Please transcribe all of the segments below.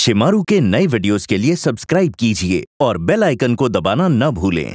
शिमारू के नए वीडियोस के लिए सब्सक्राइब कीजिए और बेल आइकन को दबाना न भूलें।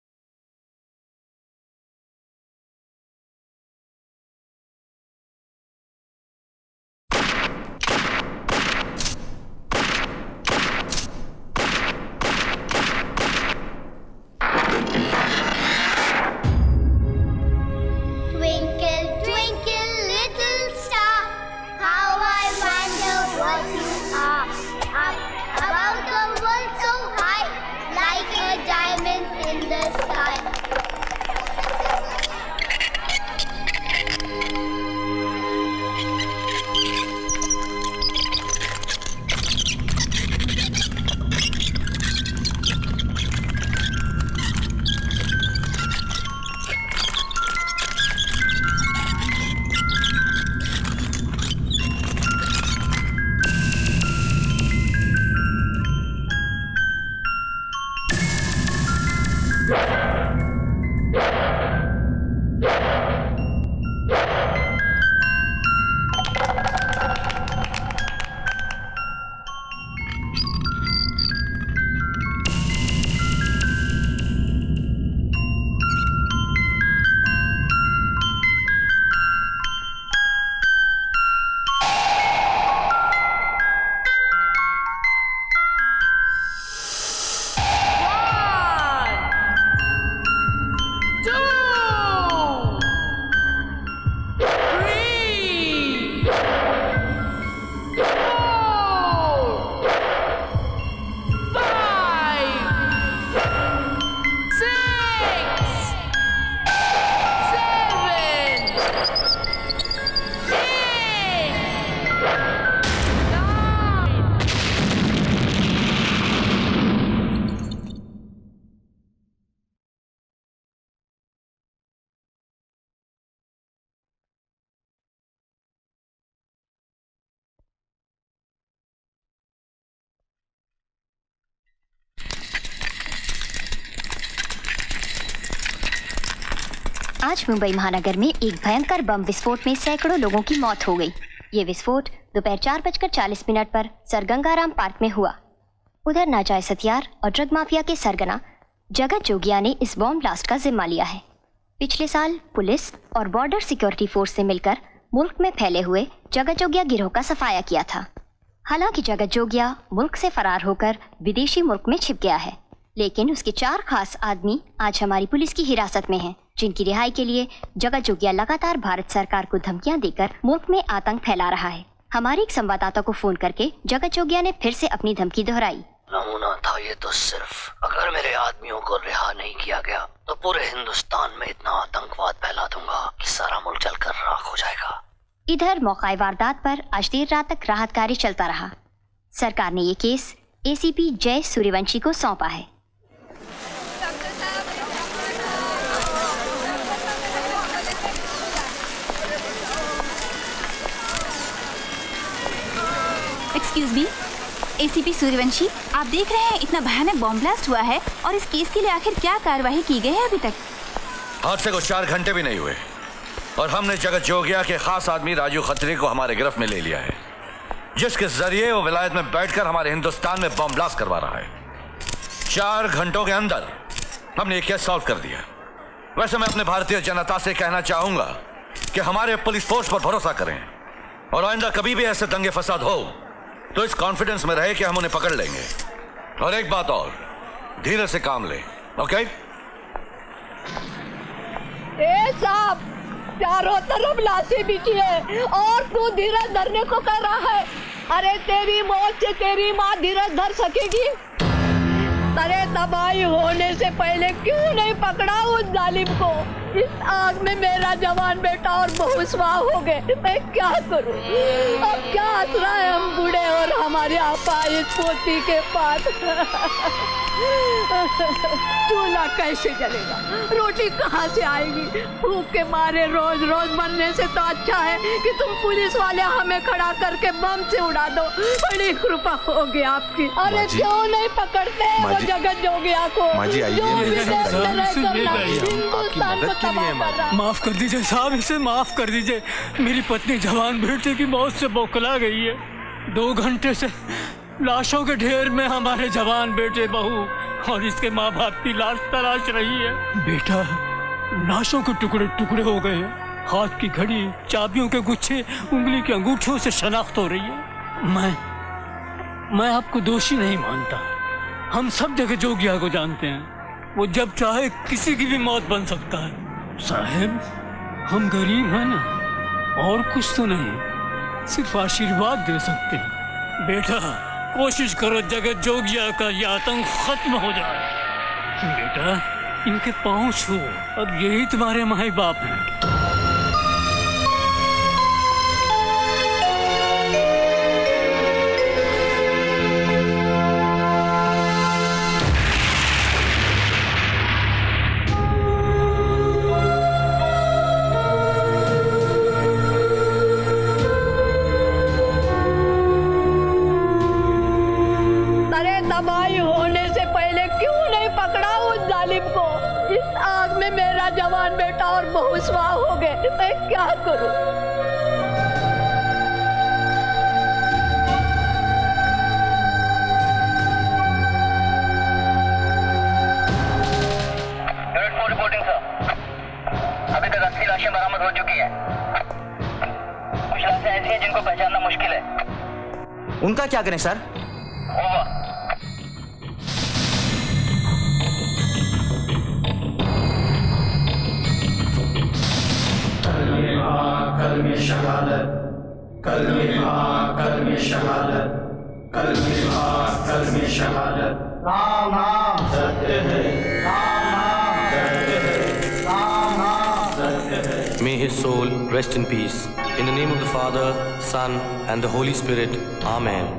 आज मुंबई महानगर में एक भयंकर बम विस्फोट में सैकड़ों लोगों की मौत हो गई। ये विस्फोट दोपहर 4:40 पर सर गंगाराम पार्क में हुआ। उधर नाजायज हथियार और ड्रग माफिया के सरगना जगत जोगिया ने इस बॉम्ब ब्लास्ट का जिम्मा लिया है। पिछले साल पुलिस और बॉर्डर सिक्योरिटी फोर्स से मिलकर मुल्क में फैले हुए जगत जोगिया गिरोह का सफाया किया था। हालांकि जगत जोगिया मुल्क से फरार होकर विदेशी मुल्क में छिप गया है, लेकिन उसके 4 खास आदमी आज हमारी पुलिस की हिरासत में हैं, जिनकी रिहाई के लिए जगत जोगिया लगातार भारत सरकार को धमकियां देकर मुल्क में आतंक फैला रहा है। हमारी एक संवाददाता को फोन करके जगत जोगिया ने फिर से अपनी धमकी दोहराई। नमूना था ये तो सिर्फ, अगर मेरे आदमियों को रिहा नहीं किया गया तो पूरे हिंदुस्तान में इतना आतंकवाद फैला दूंगा कि सारा मुल्क जलकर राख हो जाएगा। इधर मौका वारदात पर आज देर रात तक राहत कार्य चलता रहा। सरकार ने ये केस ACP जय सूर्यवंशी को सौंपा है। एक्सक्यूज मी, ACP सूर्यवंशी, आप देख रहे हैं इतना भयानक बॉम्ब ब्लास्ट हुआ है और इस केस के लिए आखिर क्या कार्यवाही की गई है अभी तक? हादसे को 4 घंटे भी नहीं हुए और हमने जगत जोगिया के खास आदमी राजू खत्री को हमारे गिरफ्त में ले लिया है, जिसके जरिए वो विलायत में बैठकर हमारे हिंदुस्तान में बॉम्ब ब्लास्ट करवा रहा है। 4 घंटों के अंदर हमने ये केस सॉल्व कर दिया। वैसे मैं अपने भारतीय जनता से कहना चाहूंगा कि हमारे पुलिस फोर्स पर भरोसा करें और आइंदा कभी भी ऐसे दंगे फसाद हो तो इस कॉन्फिडेंस में रहे कि हम उन्हें पकड़ लेंगे। और एक बात और, धीरे से काम ले, ओके? साहब, चारों तरफ लाशें बिछी है और तू धीरज धरने को कर रहा है। अरे तेरी मौत से तेरी माँ धीरज धर सकेगी? अरे तबाही होने से पहले क्यों नहीं पकड़ा उस जालिम को? इस आग में मेरा जवान बेटा और बहू स्वाह हो गए। मैं क्या करूं? अब क्या आसरा है हम बूढ़े और हमारे अपाहिज पोती के पास? चूल्हा कैसे जलेगा? रोटी कहाँ से आएगी? भूख के मारे रोज रोज मरने से तो अच्छा है कि तुम पुलिस वाले हमें खड़ा करके बम से उड़ा दो। बड़ी कृपा होगी आपकी। अरे क्यों नहीं पकड़ते वो जगत जोगिया को? हिंदुस्तान को तबाह कर रहा है। माफ कर दीजिए साहब, इसे माफ कर दीजिए। मेरी पत्नी जवान बेटे की मौत से बौखला गई है। 2 घंटे से लाशों के ढेर में हमारे जवान बेटे बहू और इसके माँ बाप की लाश तलाश रही है। बेटा, लाशों के टुकड़े टुकड़े हो गए हैं। हाथ की घड़ी, चाबियों के गुच्छे, उंगली के अंगूठों से शनाख्त हो रही है। मैं आपको दोषी नहीं मानता। हम सब जगह जोगिया को जानते हैं। वो जब चाहे किसी की भी मौत बन सकता है। साहब, हम गरीब हैं ना, और कुछ तो नहीं, सिर्फ आशीर्वाद दे सकते हैं। बेटा, कोशिश करो जगत जोगिया का ये आतंक खत्म हो जाए। बेटा, इनके पांव छू, अब यही तुम्हारे माई बाप हैं। तबाही होने से पहले क्यों नहीं पकड़ा उस जालिम को? इस आग में मेरा जवान बेटा और बहू स्वाह हो गए। मैं क्या करूं? रिपोर्टिंग सर, अभी तक 80 लाशें बरामद हो चुकी हैं। कुछ लाशें ऐसी हैं जिनको पहचानना मुश्किल है। उनका क्या करें सर? ओवर। कल में शहादत, कल में शहादत, कल में शहादत। राम नाम सत्य है, राम नाम सत्य है, राम नाम सत्य है। May his soul rest in peace. In the name of the Father, Son, and the Holy Spirit. Amen.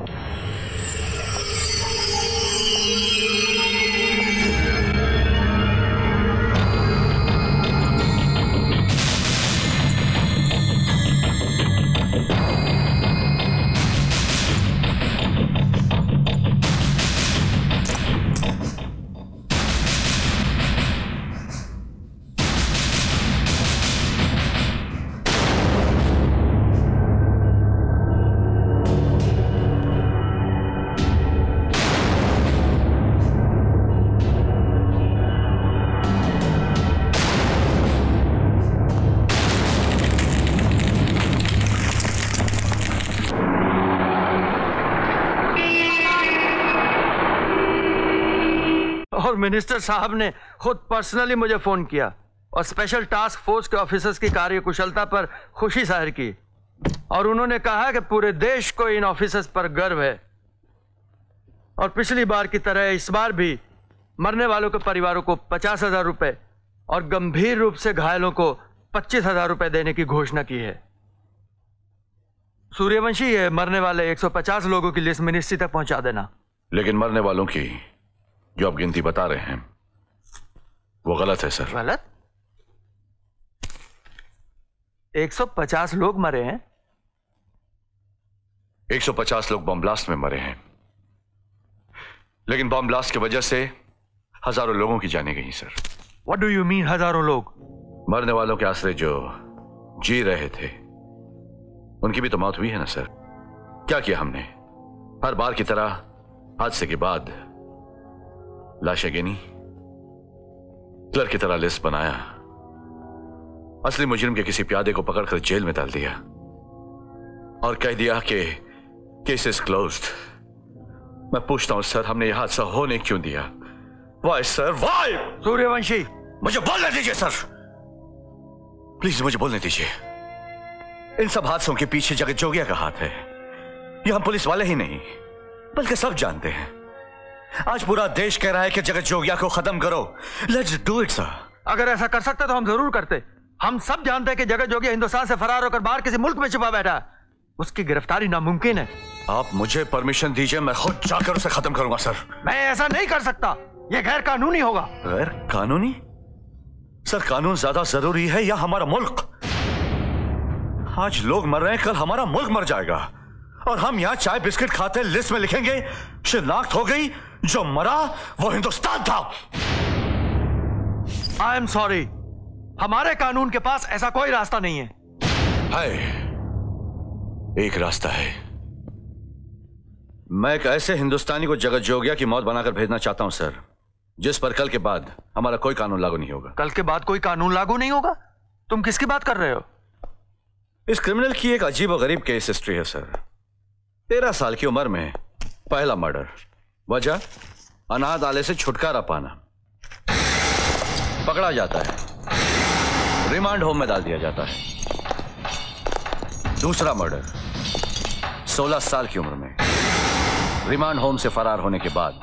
और मिनिस्टर साहब ने खुद पर्सनली मुझे फोन किया और स्पेशल टास्क फोर्स के ऑफिसर्स की कार्यकुशलता पर खुशी जाहिर की, और उन्होंने कहा कि पूरे देश को इन ऑफिसर्स पर गर्व है। और पिछली बार की तरह इस बार भी मरने वालों के परिवारों को 50,000 रुपए और गंभीर रूप से घायलों को 25,000 रुपए देने की घोषणा की है। सूर्यवंशी, ये मरने वाले 150 लोगों की लिस्ट मिनिस्ट्री तक पहुंचा देना। लेकिन मरने वालों की जो आप गिनती बता रहे हैं वो गलत है सर। गलत? 150 लोग मरे हैं। 150 लोग बम ब्लास्ट में मरे हैं, लेकिन बम ब्लास्ट की वजह से हजारों लोगों की जानें गई sir. What do you mean हजारों लोग? मरने वालों के आसरे जो जी रहे थे उनकी भी तो मौत हुई है ना सर। क्या किया हमने? हर बार की तरह हादसे के बाद लाशें गिनी, क्लर्क की तरह लिस्ट बनाया, असली मुजरिम के किसी प्यादे को पकड़कर जेल में डाल दिया और कह दिया कि केस इज क्लोज्ड। मैं पूछता हूं सर, हमने यह हादसा होने क्यों दिया? Why sir, Y? सूर्यवंशी, मुझे बोलने दीजिए सर, प्लीज मुझे बोलने दीजिए। इन सब हादसों के पीछे जगत जोगिया का हाथ है। ये हम पुलिस वाले ही नहीं बल्कि सब जानते हैं। आज पूरा देश कह रहा है कि जगत जोगिया को खत्म करो। Let's do it sir. अगर ऐसा कर सकते तो हम जरूर करते। हम सब जानते हैं कि जगत जोगिया हिंदुस्तान से फरार होकर बाहर किसी मुल्क में छुपा बैठा है। उसकी गिरफ्तारी नामुमकिन है। आप मुझे परमिशन दीजिए, मैं खुद जाकर उसे खत्म करूंगा सर। मैं ऐसा नहीं कर सकता, यह गैर कानूनी होगा। गैर कानूनी? सर, कानून ज्यादा जरूरी है या हमारा मुल्क? आज लोग मर रहे हैं, कल हमारा मुल्क मर जाएगा और हम यहां चाय बिस्किट खाते लिस्ट में लिखेंगे शिनाख्त हो गई, जो मरा वो हिंदुस्तान था। आई एम सॉरी, हमारे कानून के पास ऐसा कोई रास्ता नहीं है। एक रास्ता है। मैं एक ऐसे हिंदुस्तानी को जगत जोगिया की मौत बनाकर भेजना चाहता हूं सर, जिस पर कल के बाद हमारा कोई कानून लागू नहीं होगा। कल के बाद कोई कानून लागू नहीं होगा? तुम किसकी बात कर रहे हो? इस क्रिमिनल की एक अजीब और गरीब केस हिस्ट्री है सर। 13 साल की उम्र में पहला मर्डर, वजह अनाथ आले से छुटकारा पाना। पकड़ा जाता है, रिमांड होम में डाल दिया जाता है। दूसरा मर्डर 16 साल की उम्र में, रिमांड होम से फरार होने के बाद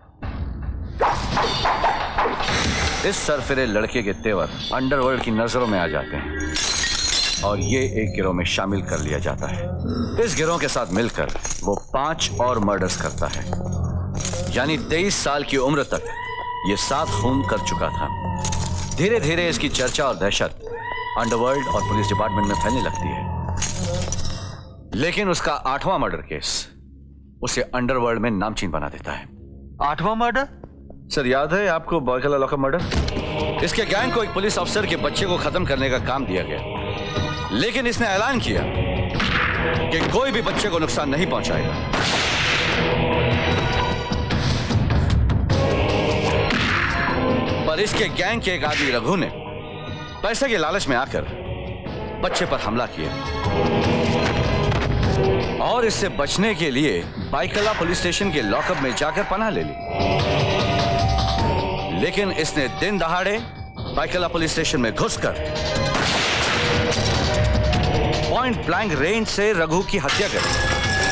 इस सरफिरे लड़के के तेवर अंडरवर्ल्ड की नजरों में आ जाते हैं और ये एक गिरोह में शामिल कर लिया जाता है। इस गिरोह के साथ मिलकर वो 5 और मर्डर्स करता है, यानी 23 साल की उम्र तक ये 7 खून कर चुका था। धीरे धीरे इसकी चर्चा और दहशत अंडरवर्ल्ड और पुलिस डिपार्टमेंट में फैलने लगती है। लेकिन उसका 8वां मर्डर केस उसे अंडरवर्ल्ड में नामचीन बना देता है। 8वां मर्डर? सर याद है आपको बॉयकला लॉ का मर्डर? इसके गैंग को एक पुलिस अफसर के बच्चे को खत्म करने का काम दिया गया, लेकिन इसने ऐलान किया कि कोई भी बच्चे को नुकसान नहीं पहुंचाएगा। पर इसके गैंग के एक आदमी रघु ने पैसे के लालच में आकर बच्चे पर हमला किया और इससे बचने के लिए बाइकला पुलिस स्टेशन के लॉकअप में जाकर पनाह ले ली। लेकिन इसने दिन दहाड़े बाइकला पुलिस स्टेशन में घुसकर पॉइंट ब्लैंक रेंज से रघु की हत्या कर दी।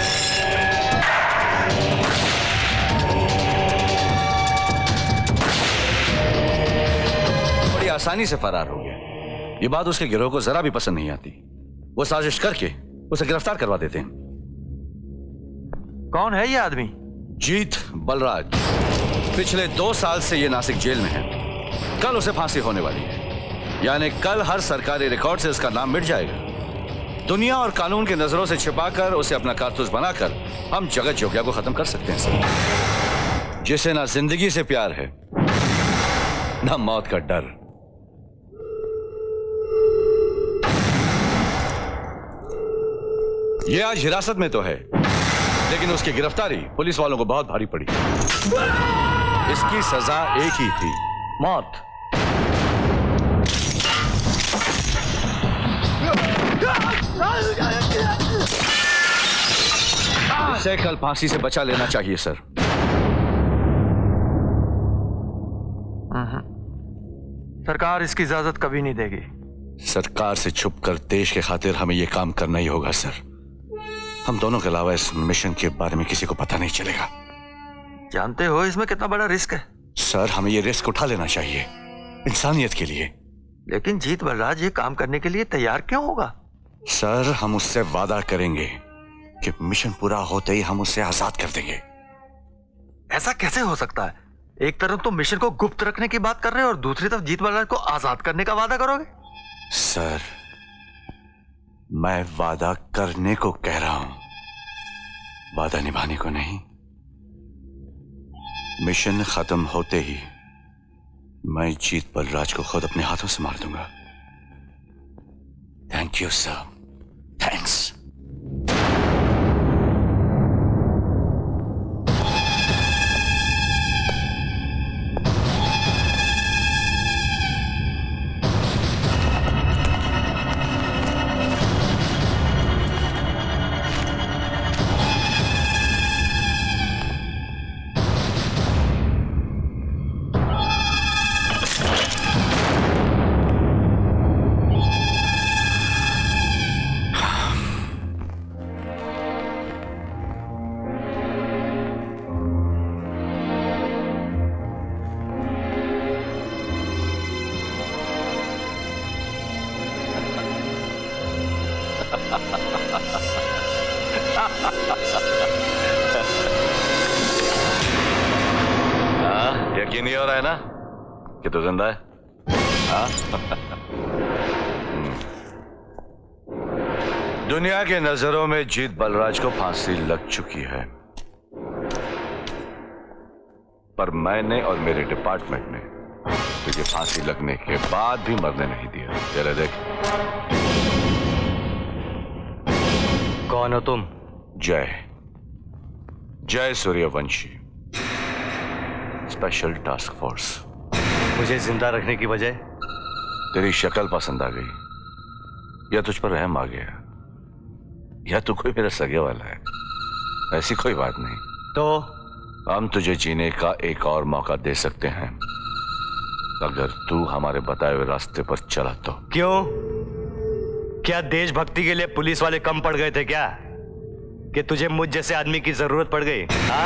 बड़ी आसानी से फरार हो गया। ये बात उसके गिरोह को जरा भी पसंद नहीं आती। वो साजिश करके उसे गिरफ्तार करवा देते हैं। कौन है ये आदमी? जीत बलराज। पिछले 2 साल से ये नासिक जेल में है। कल उसे फांसी होने वाली है, यानी कल हर सरकारी रिकॉर्ड से इसका नाम मिट जाएगा। दुनिया और कानून की नजरों से छिपाकर उसे अपना कारतूस बनाकर हम जगत जोगिया को खत्म कर सकते हैं सर, जिसे ना जिंदगी से प्यार है ना मौत का डर। ये आज हिरासत में तो है, लेकिन उसकी गिरफ्तारी पुलिस वालों को बहुत भारी पड़ी। इसकी सजा एक ही थी, मौत। इसे कल फांसी से बचा लेना चाहिए सर। सरकार इसकी इजाजत कभी नहीं देगी। सरकार से छुपकर देश के खातिर हमें यह काम करना ही होगा सर। हम दोनों के अलावा इस मिशन के बारे में किसी को पता नहीं चलेगा। जानते हो इसमें कितना बड़ा रिस्क है? सर हमें यह रिस्क उठा लेना चाहिए, इंसानियत के लिए। लेकिन जीत बलराज ये काम करने के लिए तैयार क्यों होगा? सर हम उससे वादा करेंगे कि मिशन पूरा होते ही हम उसे आजाद कर देंगे। ऐसा कैसे हो सकता है? एक तरफ तो मिशन को गुप्त रखने की बात कर रहे हो और दूसरी तरफ जीत बलराज को आजाद करने का वादा करोगे? सर मैं वादा करने को कह रहा हूं, वादा निभाने को नहीं। मिशन खत्म होते ही मैं जीत बलराज को खुद अपने हाथों से मार दूंगा। Thank you sir, thanks. यकीन नहीं हो रहा है ना कि तू जिंदा है? दुनिया के नजरों में जीत बलराज को फांसी लग चुकी है, पर मैंने और मेरे डिपार्टमेंट ने तुझे फांसी लगने के बाद भी मरने नहीं दिया। चले देख। कौन हो तुम? जय। जय सूर्यवंशी, स्पेशल टास्क फोर्स। मुझे जिंदा रखने की वजह? तेरी शक्ल पसंद आ गई, या तुझ पर रहम आ गया, या तू कोई मेरा सगे वाला है। ऐसी कोई बात नहीं। तो हम तुझे जीने का एक और मौका दे सकते हैं अगर तू हमारे बताए हुए रास्ते पर चला तो। क्यों? क्या देशभक्ति के लिए पुलिस वाले कम पड़ गए थे क्या, कि तुझे मुझ जैसे आदमी की जरूरत पड़ गई? हाँ?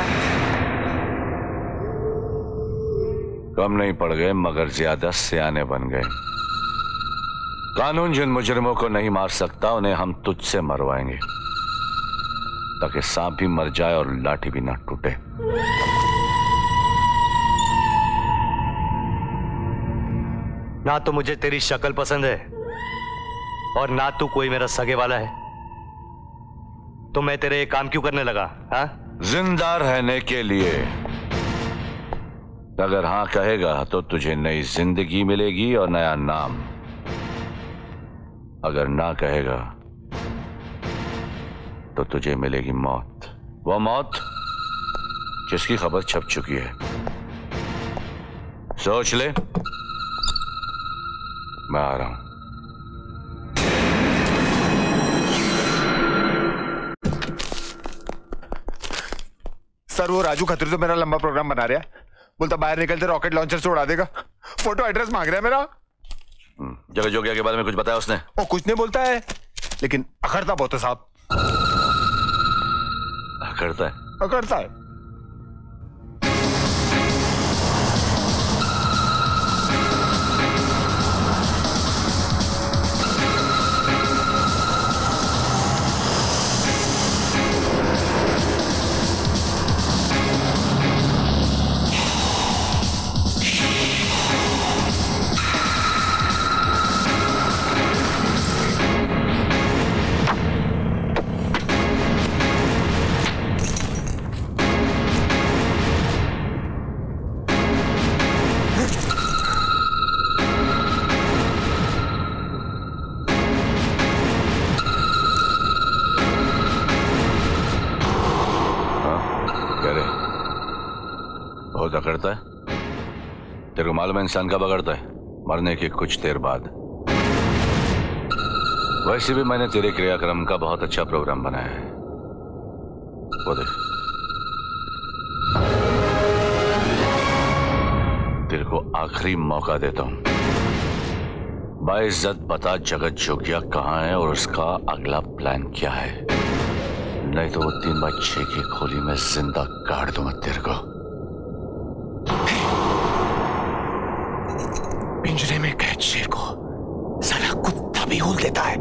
कम नहीं पड़ गए, मगर ज्यादा सियाने बन गए। कानून जिन मुजरिमों को नहीं मार सकता उन्हें हम तुझसे मरवाएंगे, ताकि सांप भी मर जाए और लाठी भी ना टूटे। ना तो मुझे तेरी शक्ल पसंद है और ना तू कोई मेरा सगे वाला है, तो मैं तेरे काम क्यों करने लगा? हाँ? जिंदा रहने के लिए। अगर हाँ कहेगा तो तुझे नई जिंदगी मिलेगी और नया नाम। अगर ना कहेगा तो तुझे मिलेगी मौत, वो मौत जिसकी खबर छप चुकी है। सोच ले, मैं आ रहा हूं। सर, वो राजू खत्री तो मेरा लंबा प्रोग्राम बना रहा है। बोलता बाहर निकलते रॉकेट लॉन्चर से उड़ा देगा। फोटो एड्रेस मांग रहा है मेरा। जगह जोगिया के बारे में कुछ बताया उसने? वो कुछ नहीं बोलता है, लेकिन अखड़ता बहुत है साहब। अखड़ता है? अखड़ता है। करता है? तेरे को मालूम है इंसान कब अकड़ता है? मरने के कुछ देर बाद। वैसे भी मैंने तेरे क्रियाक्रम का बहुत अच्छा प्रोग्राम बनाया है, वो देख। तेरे को आखिरी मौका देता हूं, बाइज्जत बता जगत जोगिया कहां है और उसका अगला प्लान क्या है, नहीं तो वो 3x6 की खोली में जिंदा गाड़ दूंगा तेरे को। पिंजरे में कैद शेर को साला कुत्ता भी होल देता है।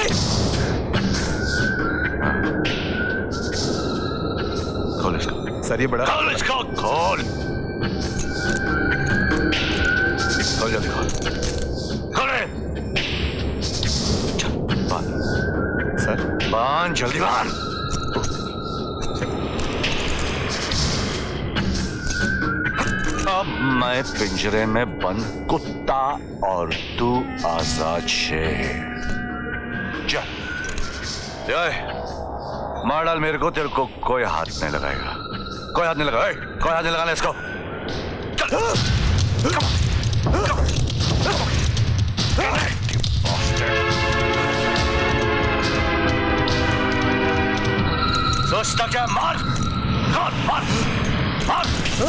खोल इसको। सर, ये बड़ा खोल इसको, खोल खोल जल्दी, खोल खोल। चल बांध। सर बांध, जल्दी बांध। अब मैं पिंजरे में बंद कुत्ता और तू आजाद शेर। चल मार डाल मेरे को, तेरे को कोई हाथ नहीं लगाएगा, कोई हाथ नहीं लगाए, कोई हाथ नहीं लगाना इसको। सोचता क्या? मार मार मार मार।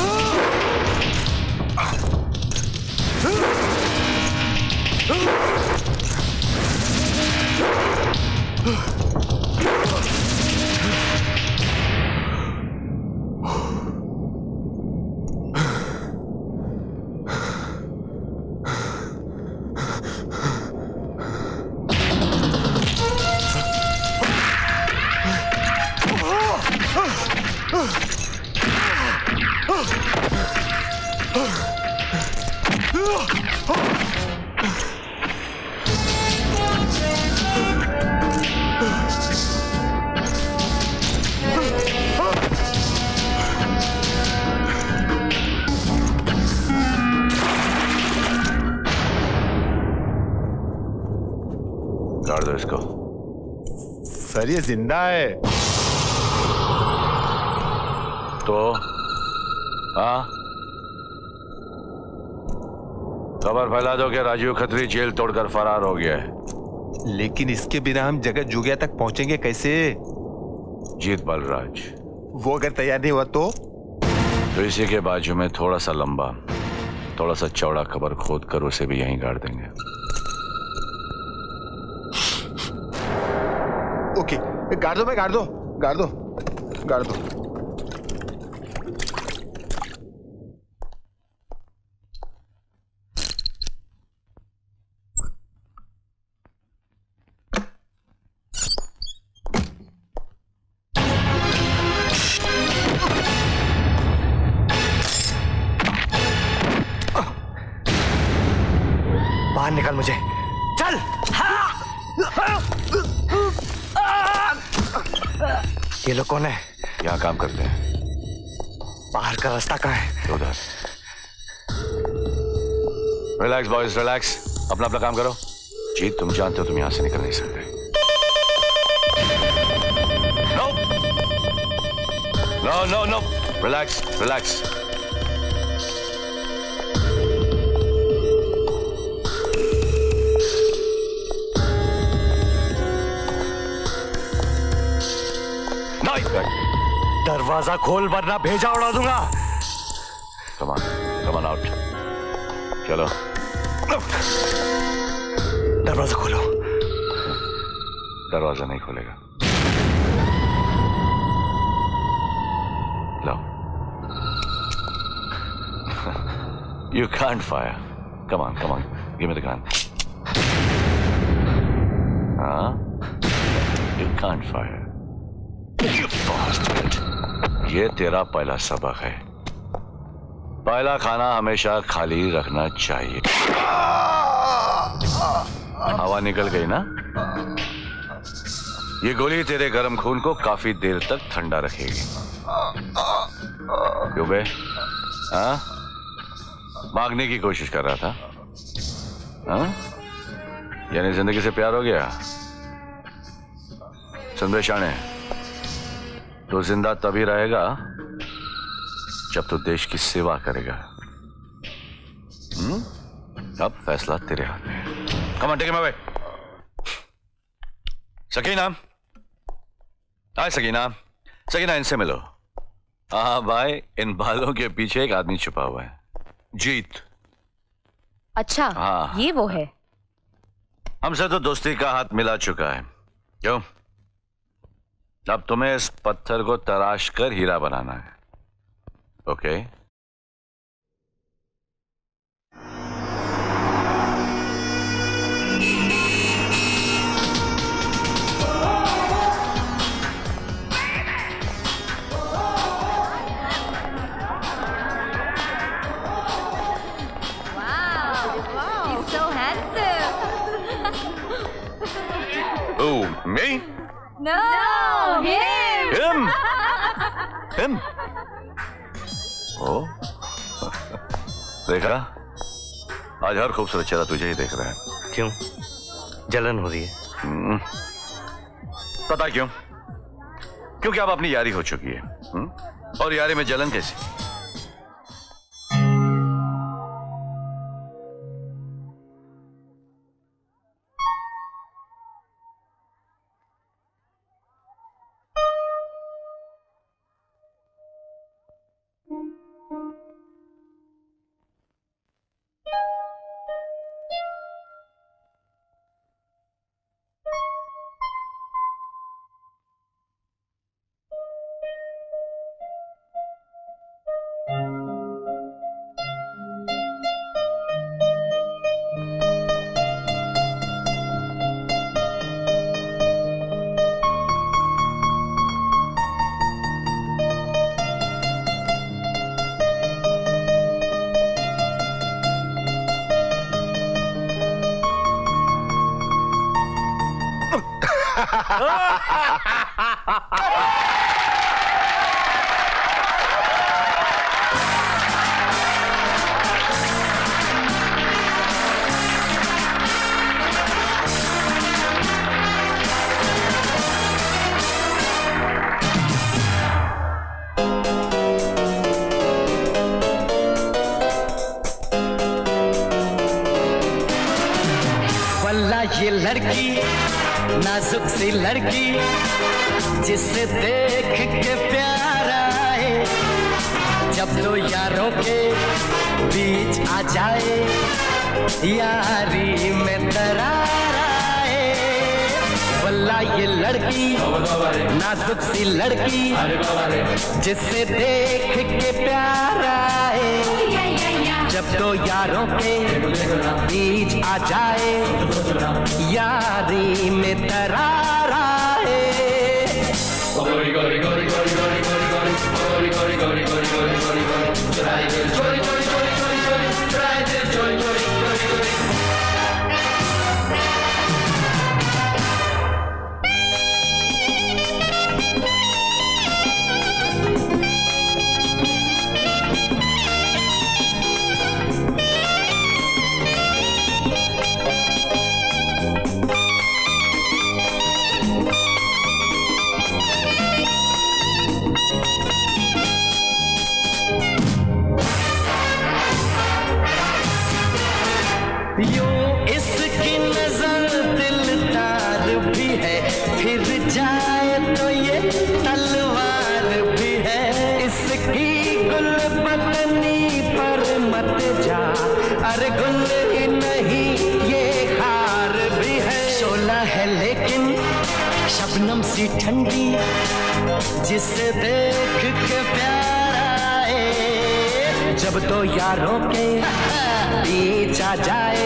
गाड़ दो इसको। सर, ये जिंदा है। तो हाँ, खबर फैला दो कि राजीव खत्री जेल तोड़कर फरार हो गया है। लेकिन इसके बिना हम जगत जोगिया तक पहुंचेंगे कैसे? जीत बलराज, वो अगर तैयार नहीं हुआ तो इसी के बाजू में थोड़ा सा लंबा, थोड़ा सा चौड़ा खबर खोद कर उसे भी यहीं गाड़ देंगे। ओके, गाड़ दो, गाड़ दो, गाड़ दो, गाड़ दो। बाहर निकाल मुझे, चल। ये लोग कौन है? यहाँ काम करते हैं। बाहर का रास्ता कहाँ है? उधर। रिलैक्स बॉयज, रिलैक्स, अपना अपना काम करो। जीत, तुम जानते हो तुम यहाँ से निकल नहीं सकते। No no no, relax relax. दरवाजा खोल वरना भेजा उड़ा दूंगा। कम ऑन आउट, चलो। दरवाजा खोलो। दरवाजा नहीं खोलेगा। लो। You can't fire. Come on, give me the gun. हाँ? You can't fire. You bastard. ये तेरा पहला सबक है। पहला खाना हमेशा खाली रखना चाहिए। हवा निकल गई ना? ये गोली तेरे गर्म खून को काफी देर तक ठंडा रखेगी। क्यों बे? हाँ? भागने की कोशिश कर रहा था? हाँ? यानी जिंदगी से प्यार हो गया? सुन बे शाने, तो जिंदा तभी रहेगा जब तो देश की सेवा करेगा। अब फैसला तेरे हाथ में है। Come on, take him away. Sakina, hi Sakina. Sakina, इनसे मिलो। हाँ भाई, इन बालों के पीछे एक आदमी छुपा हुआ है, जीत। अच्छा, हाँ, ये वो है। हमसे तो दोस्ती का हाथ मिला चुका है। क्यों? अब तुम्हें इस पत्थर को तराश कर हीरा बनाना है। Okay? He's so handsome. Oh, me? No, him. Him? ओ, देखा? आज हर खूबसूरत चेहरा तुझे ही देख रहा है। क्यों? जलन हो रही है? पता क्यों? क्योंकि अब अपनी यारी हो चुकी है। और यारी में जलन कैसी? ये लड़की नाजुक सी लड़की जिसे देख के प्यार आए, जब दो यारों के बीच आ जाए यारी में दरार आए। वल्ला ये लड़की नाजुक सी लड़की जिसे देख के प्यार आए, जब दो यारों के बीच आ जाए यारी में दरार आए। गोरी गोरी गोरी गोरी गोरी गोरी गोरी गोरी गोरी गोरी गोरी गोरी गोरी चुराए दिल चोरी चोरी चोरी चोरी चोरी चुराए दिल चोरी चोरी चोरी चोरी। यूं इसकी नजर दिलदार भी है, फिर जाए तो ये तलवार भी है। इसकी गुलबदनी पर मत जा, अरे गुल ही नहीं ये हार भी है। शोला है लेकिन शबनम सी ठंडी, जिसे देख के प्यार आए, जब दो यारों के बीच आ जाए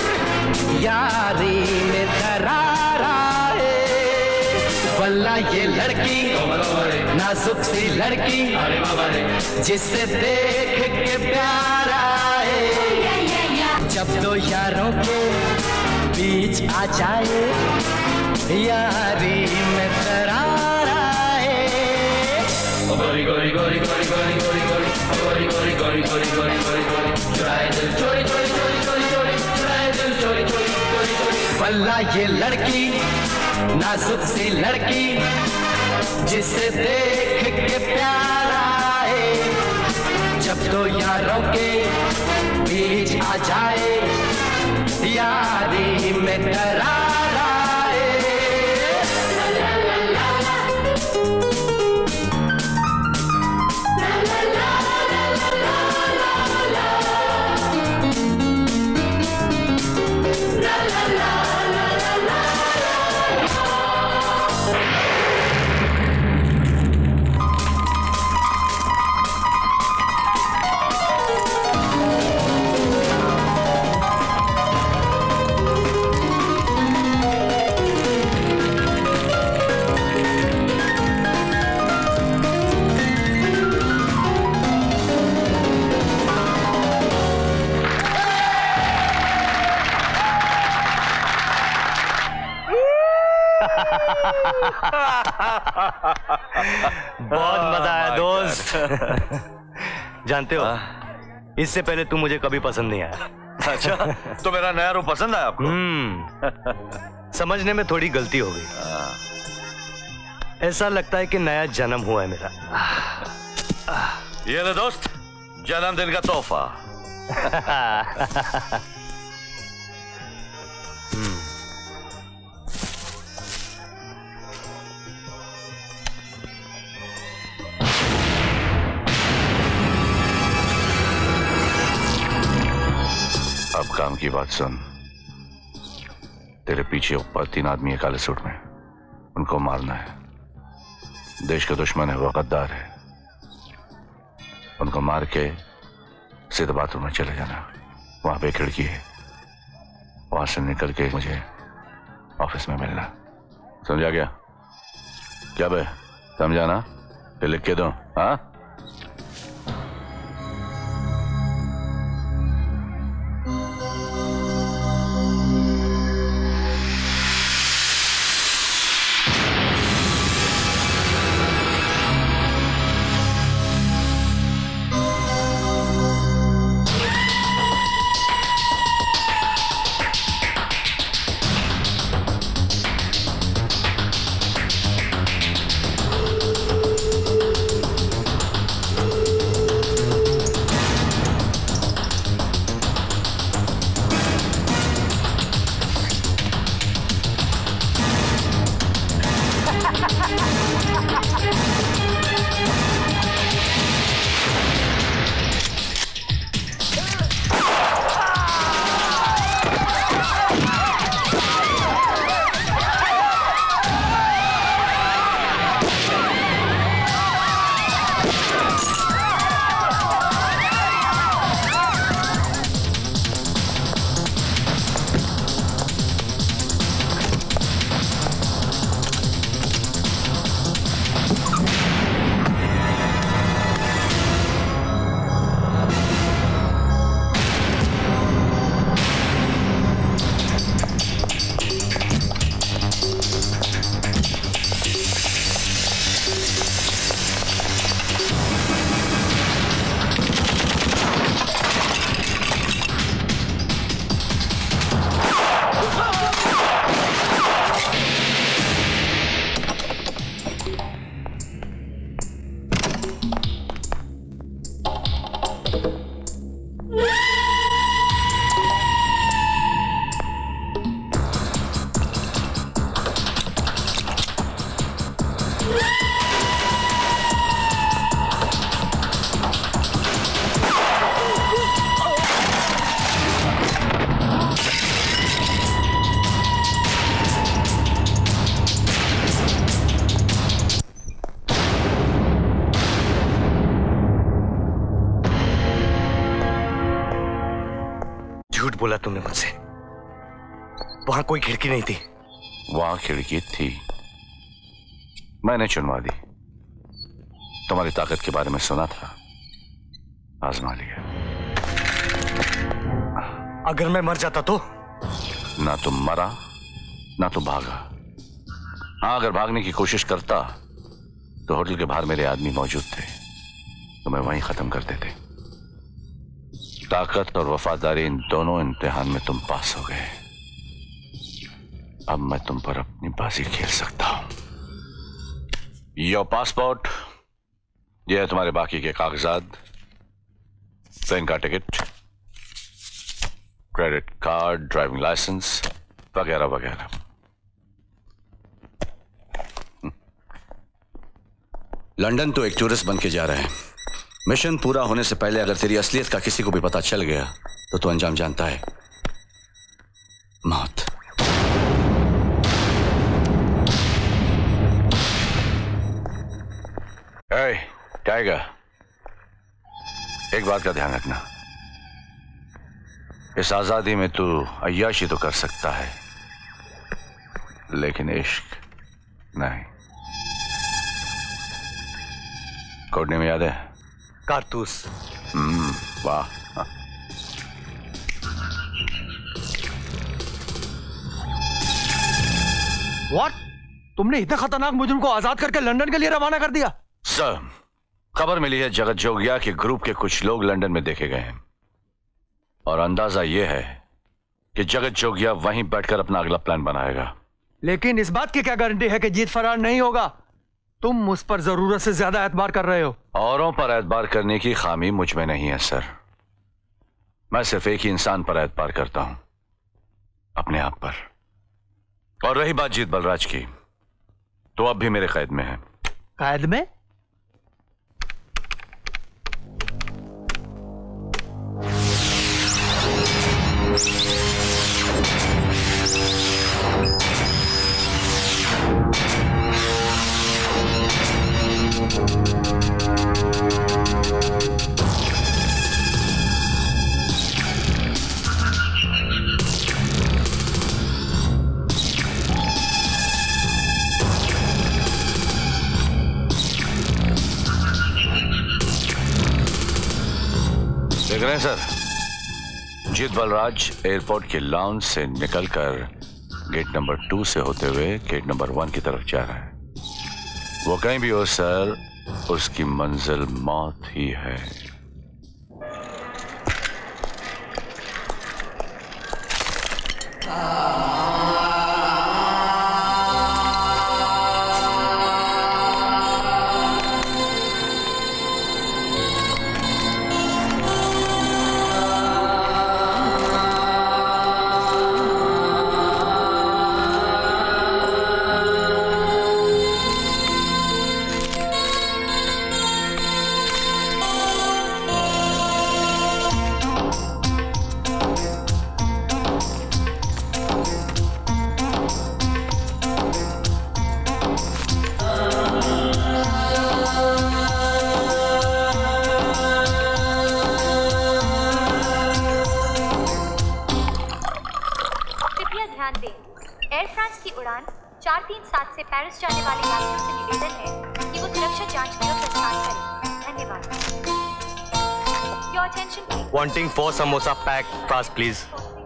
यारी में दरार आए। वल्ला ये लड़की नाजुक सी लड़की जिसे देख के प्यार आए, जब दो यारों के बीच आ जाए यारी में दरार आए। गोरी गोरी गोरी गोरी गोरी गोरी गोरी गोरी गोरी गोरी गोरी गोरी गोरी चुराए दिल चोरी चोरी चोरी चोरी चोरी चुराए दिल चोरी चोरी चोरी चोरी। वल्ला ये लड़की नाजुक सी लड़की जिसे देख के प्यार आए, जब दो यारों के बीच आ जाए यारी में दरार आए। बहुत मजा आया दोस्त। जानते हो इससे पहले तू मुझे कभी पसंद नहीं आया। अच्छा, तो मेरा नया रूप पसंद आया आपको? समझने में थोड़ी गलती हो गई। ऐसा लगता है कि नया जन्म हुआ है मेरा। ये ले दोस्त, जन्मदिन का तोहफा। अब काम की बात सुन। तेरे पीछे ऊपर 3 आदमी है काले सूट में, उनको मारना है। देश के दुश्मन है, वो गद्दार है। उनको मार के सीधे बाथरूम में चले जाना। वहां पे खिड़की है, वहां से निकल के मुझे ऑफिस में मिलना। समझा गया? क्या बे, समझा ना? फिर लिख के दो। हाँ, बोला तुमने मुझसे? वहां कोई खिड़की नहीं थी। वहां खिड़की थी, मैंने चुनवा दी। तुम्हारी ताकत के बारे में सुना था, आजमा लिया। अगर मैं मर जाता तो? ना तुम मरा ना तुम भागा। हाँ, अगर भागने की कोशिश करता तो होटल के बाहर मेरे आदमी मौजूद थे, तो मैं वहीं खत्म कर देते। ताकत और वफादारी, इन दोनों इम्तिहान में तुम पास हो गए। अब मैं तुम पर अपनी बाजी खेल सकता हूं। योर पासपोर्ट, यह है तुम्हारे बाकी के कागजात, ट्रेन का ticket, credit card, driving licence वगैरह वगैरह। लंदन तो एक टूरिस्ट बन के जा रहे हैं। मिशन पूरा होने से पहले अगर तेरी असलियत का किसी को भी पता चल गया तो तू अंजाम जानता है, मौत। टाइगर, एक बात का ध्यान रखना, इस आजादी में तू अय्याशी तो कर सकता है, लेकिन इश्क नहीं। कोड नेम याद है? कारतूस। वाह। What? तुमने इतने खतरनाक मुजरिम को आजाद करके लंदन के लिए रवाना कर दिया? सर, खबर मिली है जगत जोगिया के ग्रुप के कुछ लोग लंदन में देखे गए हैं, और अंदाजा यह है कि जगत जोगिया वहीं बैठकर अपना अगला प्लान बनाएगा। लेकिन इस बात की क्या गारंटी है कि जीत फरार नहीं होगा? तुम मुझ पर जरूरत से ज्यादा एतबार कर रहे हो। औरों पर एतबार करने की खामी मुझ में नहीं है सर। मैं सिर्फ एक ही इंसान पर एतबार करता हूं, अपने आप पर। और रही बात जीत बलराज की, तो अब भी मेरे कैद में है। कैद में? देख रहे हैं सर, जीत बलराज एयरपोर्ट के लाउंज से निकलकर गेट नंबर 2 से होते हुए गेट नंबर 1 की तरफ जा रहा है। वो कहीं भी हो सर, उसकी मंजिल मौत ही है। Wanting 4 samosa pack fast, please.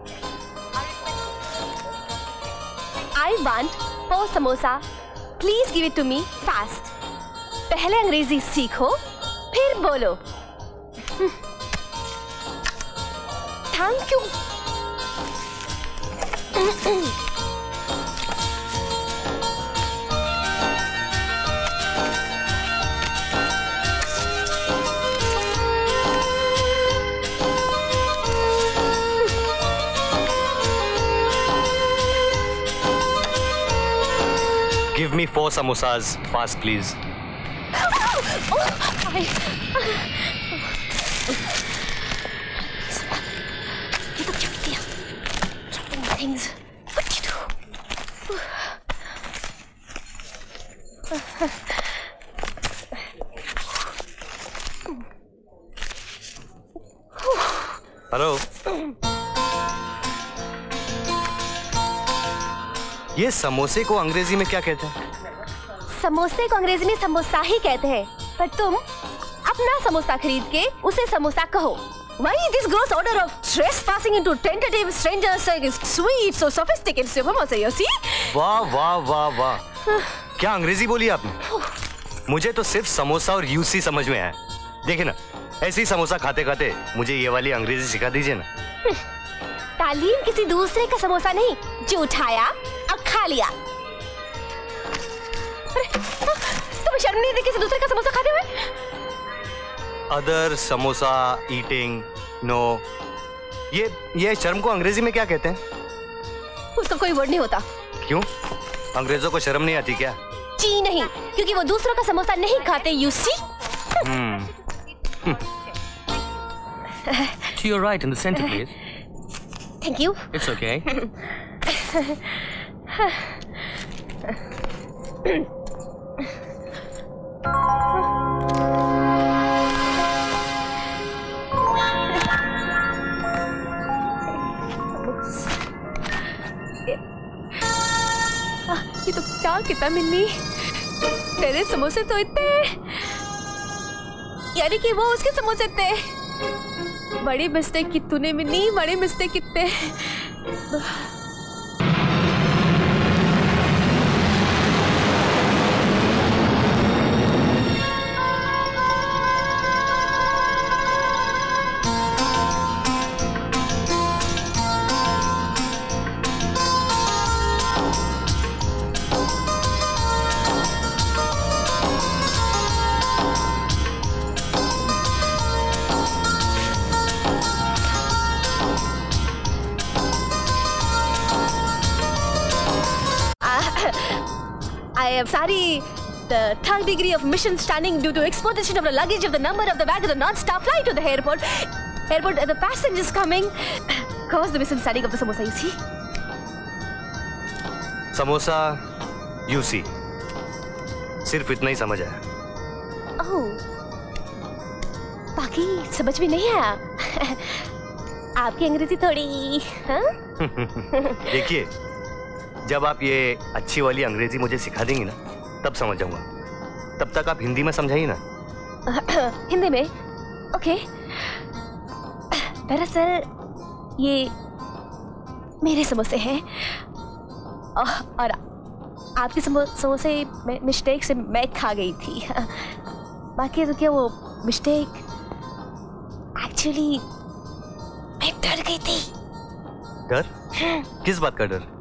I want 4 samosa. Please give it to me fast. पहले अंग्रेजी सीखो, फिर बोलो। Thank you. Give me 4 samosas fast, please. ये तो क्या किया? Dropping things. What you do? Hello. ये समोसे को अंग्रेजी में क्या कहते हैं? समोसे को अंग्रेजी में समोसा ही कहते हैं, पर तुम अपना समोसा खरीद के उसे समोसा कहो। Why this gross order of trespassing into tentative strangers is sweet, so sophisticated samosa, you see? वाह वाह वाह वाह, क्या अंग्रेजी बोली आपने? मुझे तो सिर्फ समोसा और यूसी समझ में आया। देखिए ना, ऐसे ही समोसा खाते खाते मुझे ये वाली अंग्रेजी सिखा दीजिए ना। तालीम किसी दूसरे का समोसा नहीं जो उठाया और खा लिया। तुम्हें शर्म नहीं आती किसी दूसरे का समोसा खाते हुए? अदर समोसा ईटिंग नो, ये शर्म को अंग्रेजी में क्या कहते हैं? उसका कोई वर्ड नहीं होता। क्यों? अंग्रेजों को शर्म नहीं आती क्या? जी नहीं, क्योंकि वो दूसरों का समोसा नहीं खाते, you see. To your right in the center, please. Thank you. It's okay. ये तो क्या कितना मिन्नी, तेरे समोसे तो इतने, यानी कि वो उसके समोसे थे। बड़ी मिस्टेक की तूने मिन्नी, बड़ी मिस्टेक कितने। I am sorry, the third degree of mission stunning due to exposition of the luggage of the number of the bag of the non-stop flight to the airport. The passengers coming caused the misunderstanding of the samosa, you see. Samosa you see, सिर्फ इतना ही समझ आया। ओह, बाकी समझ में नहीं आया। आपकी अंग्रेजी थोड़ी, हाँ? देखिए, जब आप ये अच्छी वाली अंग्रेजी मुझे सिखा देंगी ना, तब समझ जाऊंगा। तब तक आप हिंदी में समझाइए ना। हिंदी में? ओके। दरअसल ये मेरे समोसे हैं और आपके समोसे मिस्टेक से मैं खा गई थी। बाकी तो क्या वो मिस्टेक, एक्चुअली मैं डर गई थी। डर? किस बात का डर?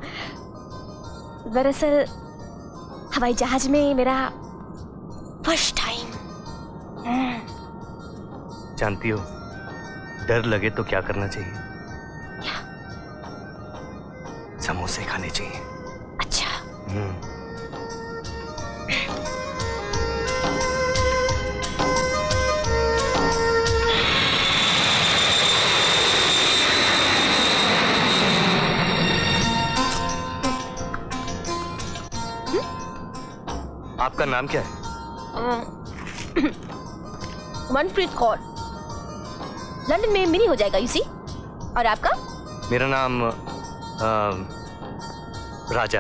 दरअसल हवाई जहाज में मेरा फर्स्ट टाइम। जानती हो, डर लगे तो क्या करना चाहिए? क्या? समोसे खाने चाहिए। अच्छा। आपका नाम क्या है? मनप्रीत कौर। लंदन में मिनी हो जाएगा, यू सी। और आपका? मेरा नाम राजा।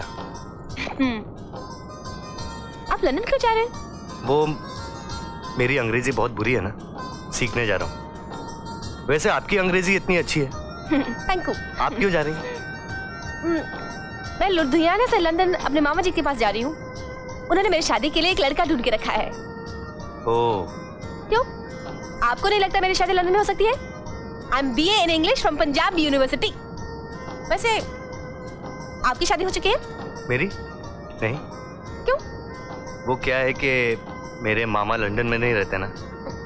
आप लंदन क्यों जा रहे हैं? वो मेरी अंग्रेजी बहुत बुरी है ना, सीखने जा रहा हूँ। वैसे आपकी अंग्रेजी इतनी अच्छी है। Thank you. आप क्यों जा रही हैं? मैं लुधियाना से लंदन अपने मामा जी के पास जा रही हूँ। उन्होंने मेरी शादी के लिए एक लड़का ढूंढ के रखा है। ओह। क्यों? आपको नहीं लगता मेरी शादी लंदन में हो सकती है? I am BA in English from Punjab university. वैसे आपकी शादी हो चुकी है? मेरी? नहीं। क्यों? वो क्या है कि मेरे मामा लंदन में नहीं रहते ना।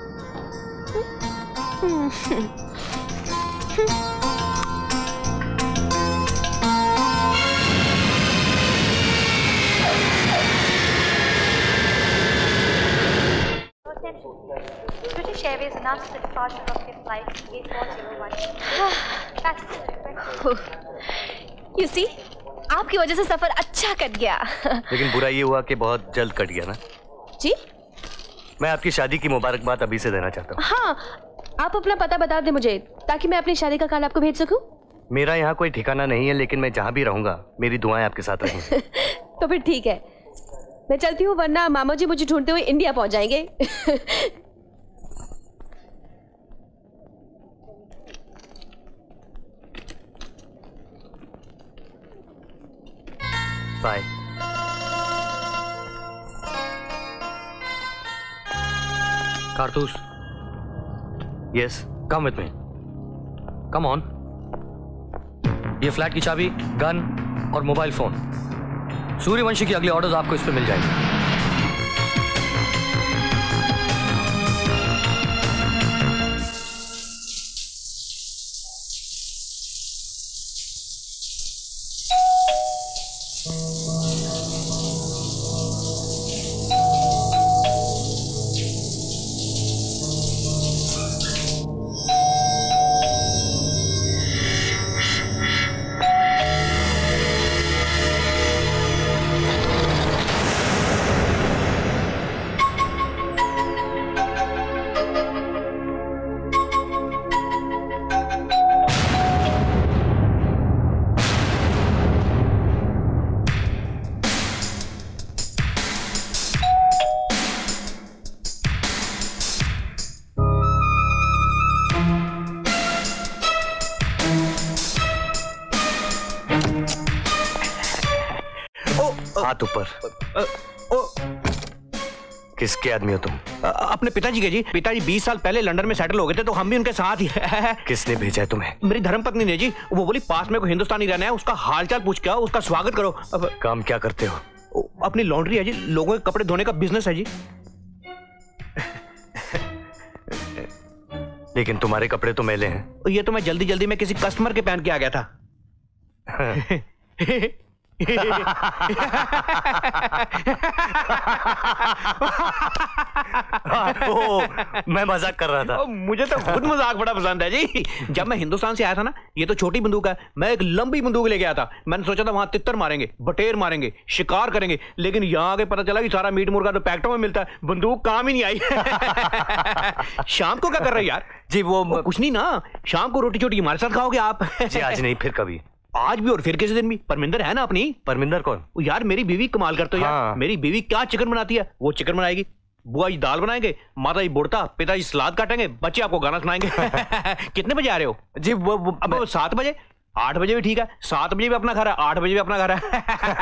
British Airways announced the departure of their flight A401. You see, आपकी वजह से सफर अच्छा कट गया। लेकिन बुरा ये हुआ कि बहुत जल्द कट गया ना। जी? मैं आपकी शादी की मुबारकबाद अभी से देना चाहता हूँ। हाँ, आप अपना पता बता दें मुझे, ताकि मैं अपनी शादी का कार्ड आपको भेज सकूं। मेरा यहाँ कोई ठिकाना नहीं है, लेकिन मैं जहाँ भी रहूंगा मेरी दुआएं आपके साथ रहेंगी। तो फिर ठीक है, मैं चलती हूँ, वरना मामा जी मुझे ढूंढते हुए इंडिया पहुंच जाएंगे। बाय। कारतूस। Yes, come with me. Come on. ये फ्लैट की चाबी, गन और मोबाइल फोन। सूर्यवंशी की अगली ऑर्डर्स आपको इस पे मिल जाएंगे। हाथ ऊपर। किसके आदमी हो तुम? अपने पिताजी के जी। पिताजी 20 साल पहले लंदन में सेटल हो गए थे, तो हम भी उनके साथ ही। किसने भेजा है तुम्हें? मेरी धर्मपत्नी ने जी। वो बोली पास में कोई हिंदुस्तानी रहना है, उसका हालचाल पूछ के आओ, उसका स्वागत करो। काम क्या करते हो? अपनी लॉन्ड्री है जी, लोगों के कपड़े धोने का बिजनेस है जी। लेकिन तुम्हारे कपड़े तो मैले हैं। ये तो मैं जल्दी जल्दी में किसी कस्टमर के पहन के आ गया था। मैं मजाक कर रहा था। मुझे तो खुद मजाक बड़ा पसंद है जी। जब मैं हिंदुस्तान से आया था ना, ये तो छोटी बंदूक है, मैं एक लंबी बंदूक ले गया था। मैंने सोचा था वहां तितर मारेंगे, बटेर मारेंगे, शिकार करेंगे, लेकिन यहाँ आके पता चला कि सारा मीट मुर्गा तो पैकेटों में मिलता है, बंदूक काम ही नहीं आई। शाम को क्या कर रहे यार? जी वो कुछ नहीं ना, शाम को रोटी छोटी हमारे साथ खाओगे आप? जी आज नहीं, फिर कभी। आज भी और फिर किसी दिन भी। परमिंदर है ना अपनी? परमिंदर कौन? यार मेरी बीवी कमाल करते हो यार। मेरी बीवी क्या चिकन बनाती है, वो चिकन बनाएगी, बुआ जी दाल बनाएंगे, माता जी बुड़ता, पिताजी सलाद काटेंगे, बच्चे आपको गाना सुनाएंगे। कितने बजे आ रहे हो? जी वो अब 7 बजे। 8 बजे भी ठीक है, 7 बजे भी अपना घर है, 8 बजे भी अपना घर है।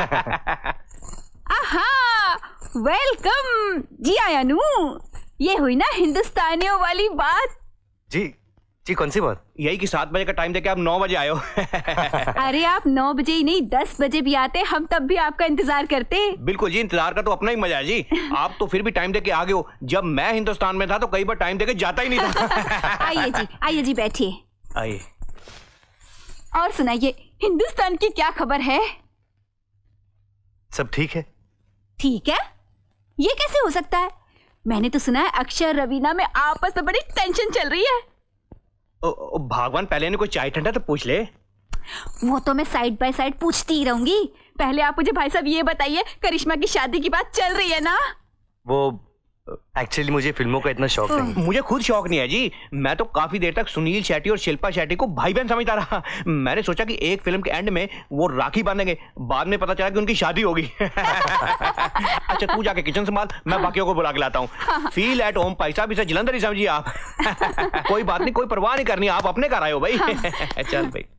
आहा, वेलकम जी आयानू। ये हुई ना हिंदुस्तानियों वाली बात। जी जी कौन सी बात? यही कि 7 बजे का टाइम देके आप 9 बजे आए हो। अरे आप 9 बजे ही नहीं 10 बजे भी आते, हम तब भी आपका इंतजार करते। बिल्कुल जी, इंतजार का तो अपना ही मजा है जी। आप तो फिर भी टाइम देके आ गए हो। जब मैं हिंदुस्तान में था तो कई बार टाइम देके जाता ही नहीं था। आइए जी बैठिए। आइए। और सुनाइए, हिंदुस्तान की क्या खबर है? सब ठीक है। ठीक है? ये कैसे हो सकता है? मैंने तो सुना है अक्षय रवीना में आपस में बड़ी टेंशन चल रही है। भगवान, पहले ने कोई चाय ठंडा तो पूछ ले। वो तो मैं साइड बाय साइड पूछती ही रहूंगी। पहले आप मुझे भाई साहब ये बताइए, करिश्मा की शादी की बात चल रही है ना? वो एक्चुअली मुझे फिल्मों का इतना शौक नहीं। मुझे खुद शौक नहीं है जी। मैं तो काफी देर तक सुनील शेट्टी और शिल्पा शेट्टी को भाई बहन समझता रहा। मैंने सोचा कि एक फिल्म के एंड में वो राखी बांधेंगे, बाद में पता चला कि उनकी शादी होगी। अच्छा तू जाके किचन संभाल, मैं बाकियों को बुला के लाता हूँ। फील एट होम भाई साहब, इसे जलंधर ही समझिए आप। कोई बात नहीं, कोई परवाह नहीं करनी, आप अपने घर आए हो भाई। चल भाई।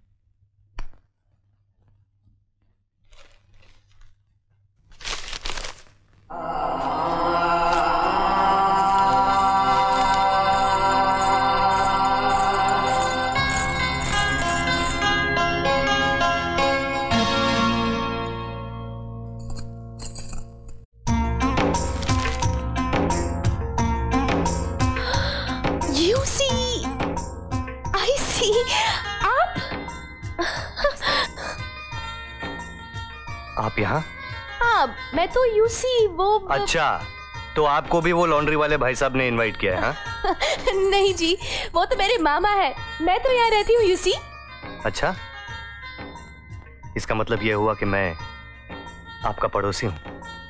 आप यहाँ? हाँ, मैं तो यूसी वो। अच्छा, तो आपको भी वो लॉन्ड्री वाले भाई साहब ने इनवाइट किया है? हाँ? नहीं जी, वो तो मेरे मामा है, मैं तो यहाँ रहती हूँ यूसी। अच्छा, इसका मतलब ये हुआ कि मैं आपका पड़ोसी हूँ।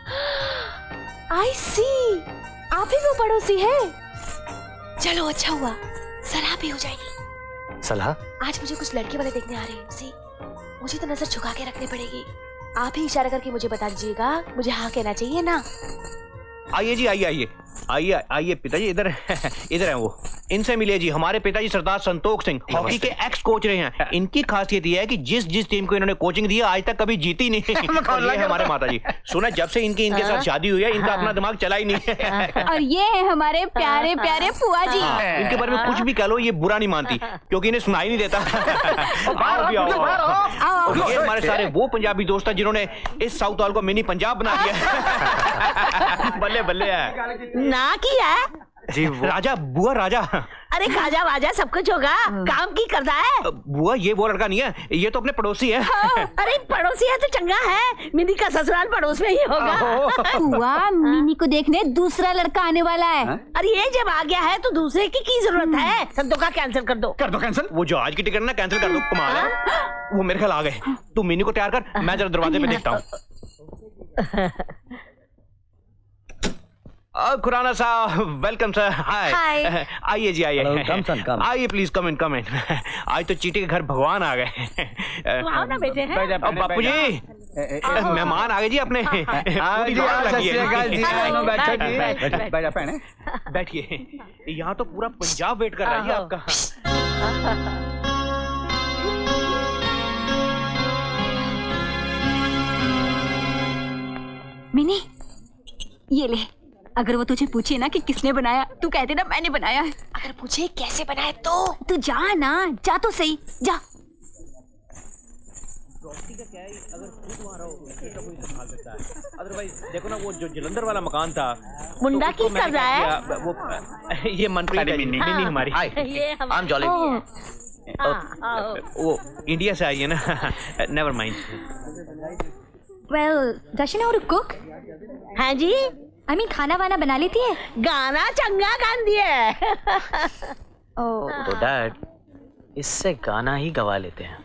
आई सी, आप ही वो पड़ोसी है। चलो अच्छा हुआ, शराब भी हो जाएगी। सलाह? आज मुझे कुछ लड़के वाले देखने आ रहे हैं सी, मुझे तो नजर झुका के रखनी पड़ेगी। आप ही इशारा करके मुझे बता दीजिएगा, मुझे हाँ कहना चाहिए ना। आइए जी, आइए आइए आइए आइए पिताजी, इधर इधर हैं वो, इनसे मिलिए जी। हमारे पिताजी सरदार संतोष सिंह हॉकी के एक्स कोच रहे हैं। इनकी खासियत ये है कि जिस टीम को इन्होंने कोचिंग दी है आज तक कभी जीती नहीं। और ये हमारे माताजी, सुना जब से इनके साथ शादी हुई है इनका अपना दिमाग चला ही नहीं है। और ये है हमारे प्यारे प्यारे फुआ जी। इनके बारे में कुछ भी कह लो ये बुरा नहीं मानती, क्योंकि इन्हें सुनाई नहीं देता। ये हमारे सारे वो पंजाबी दोस्त हैं जिन्होंने इस साउथ हॉल को मिनी पंजाब बना दिया। बल्ले बल्ले है ना किया है जी राजा, बुआ राजा। अरे खाजा वाजा सब कुछ होगा, काम की करता है। बुआ ये वो लड़का नहीं है, ये तो अपने पड़ोसी है। अरे पड़ोसी है तो चंगा है, मिनी का ससुराल पड़ोस में ही होगा। बुआ मिनी को देखने दूसरा लड़का आने वाला है। अरे ये जब आ गया है तो दूसरे की जरूरत है। संतो का कैंसिल कर दो कैंसिल। वो जो आज की टिकट ना कैंसिल कर दो। कमाल है, वो मेरे ख्याल आ गए। तू मिनी को तैयार कर, मैं जरा दरवाजे पे देखता हूँ। खुराना साहब, वेलकम सर। हाय, आइए जी, आइए। आइए प्लीज, कम इन। आज तो चीटी के घर भगवान आ गए। बेटे बापू जी, मेहमान आ गए जी अपने। बैठिए, यहाँ तो पूरा पंजाब वेट कर रहा है जी आपका। मिनी ये ले, अगर वो तुझे पूछे ना कि किसने बनाया, तू कहते ना मैंने बनाया है। अगर पूछे कैसे बनाए तो तू जा ना, जा तो सही, जा। अदरवाइज देखो ना, वो जो जलंधर वाला मकान था, मुंडा की कर रहा है वो। ये मनप्रीत मिनी हमारी। आम जॉली वो इंडिया से आई है ना। Never mind. Well, does she know how to cook? हाँ जी, I mean खाना वाना बना लेती है। गाना चंगा गाती है। तो डैड इससे गाना ही गवा लेते हैं।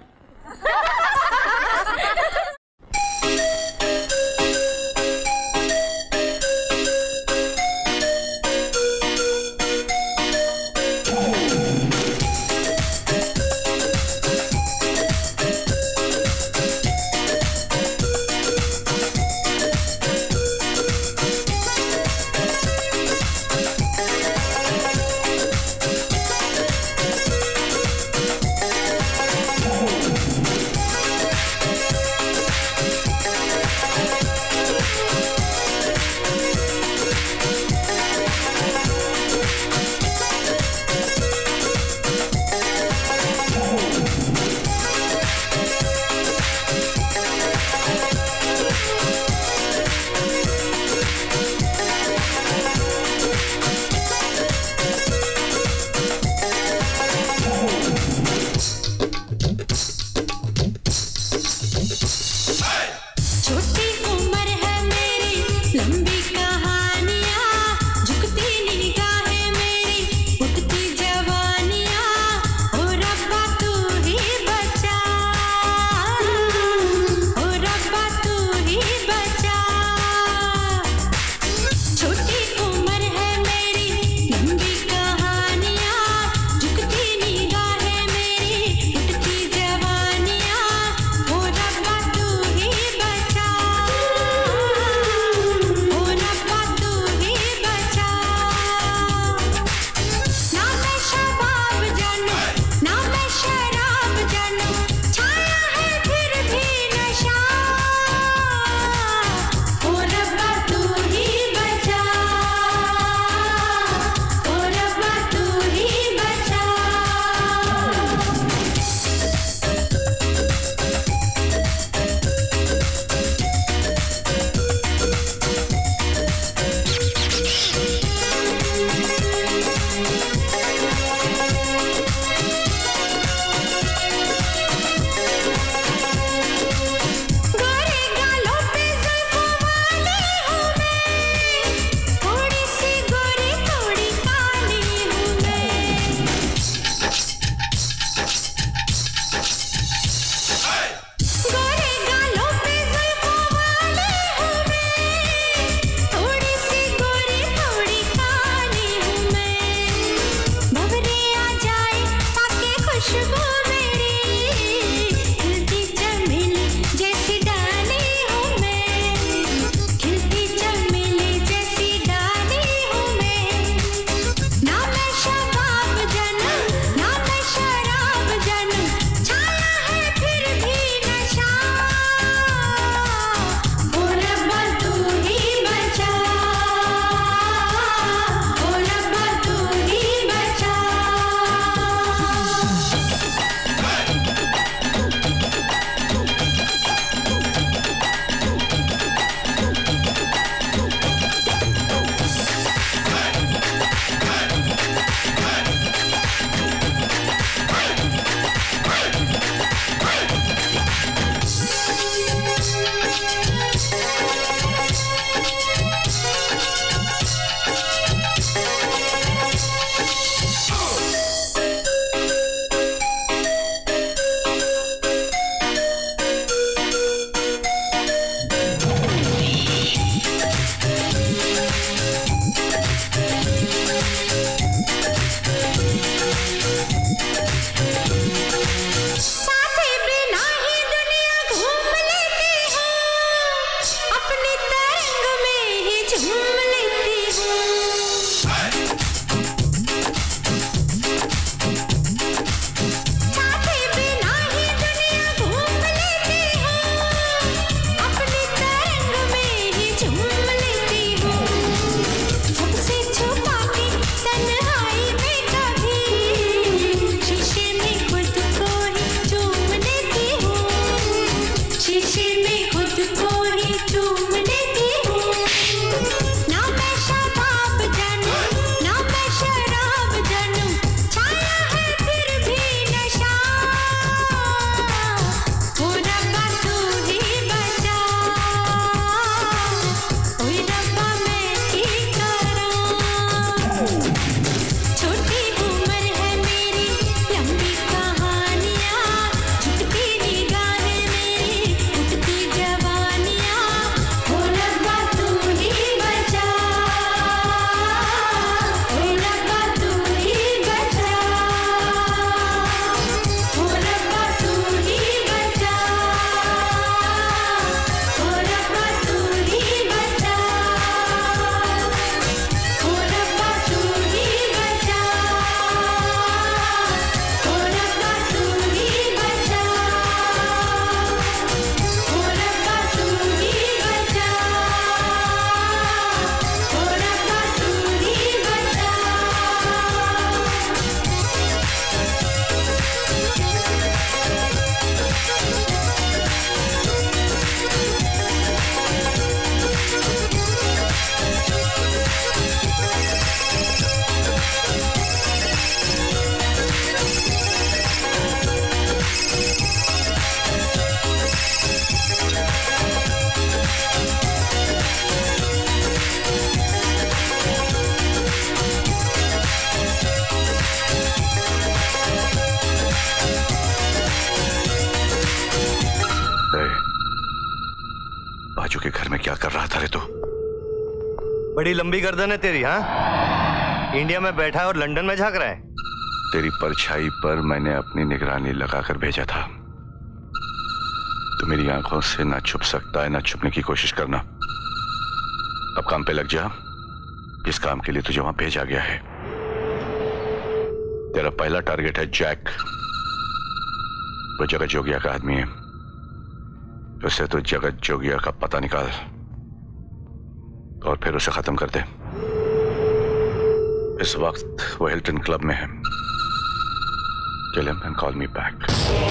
के घर में क्या कर रहा था रे तू? बड़ी लंबी गर्दन है तेरी, हाँ? इंडिया में बैठा है और लंदन में झांक रहा है। तेरी परछाई पर मैंने अपनी निगरानी लगाकर भेजा था। तो मेरी आंखों से ना छुप सकता है, ना छुपने की कोशिश करना। अब काम पे लग जा, जिस काम के लिए तुझे वहां भेजा गया है। तेरा पहला टारगेट है जैक। वो जगत जोगिया का आदमी है। उससे तो जगत जोगिया का पता निकाल और फिर उसे खत्म कर दे। इस वक्त वो हिल्टन क्लब में है। Kill him and call me back.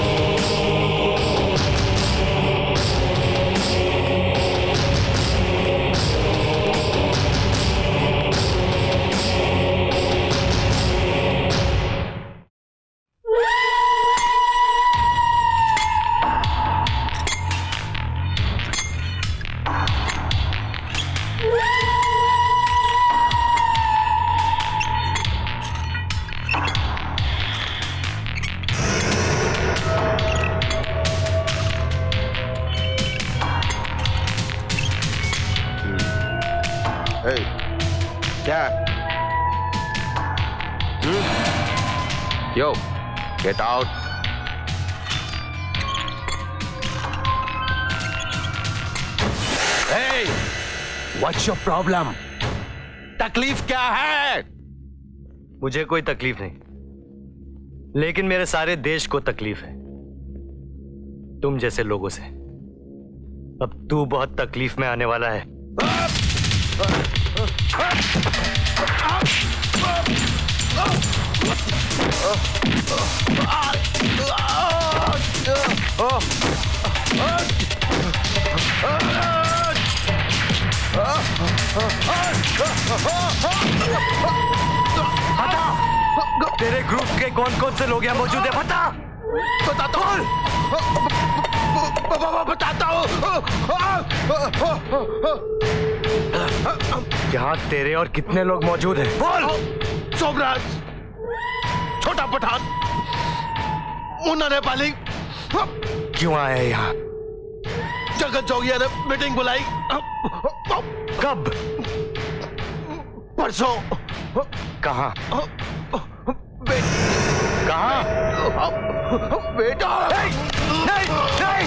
Yo, get out. Hey, what's your problem? तकलीफ क्या है? मुझे कोई तकलीफ नहीं, लेकिन मेरे सारे देश को तकलीफ है तुम जैसे लोगों से। अब तू बहुत तकलीफ में आने वाला है। तेरे ग्रुप के कौन कौन से लोग यहाँ मौजूद है? बता। बताता हूँ। बताता हूँ। यहाँ तेरे और कितने लोग मौजूद हैं? बोल। सोमराज, छोटा पठान, मुन्ना नेपाली। क्यों आए यहाँ? जगत जोगिया ने मीटिंग बुलाई। कब? परसों। कहाँ? कहाँ? बेटा। नहीं, नहीं।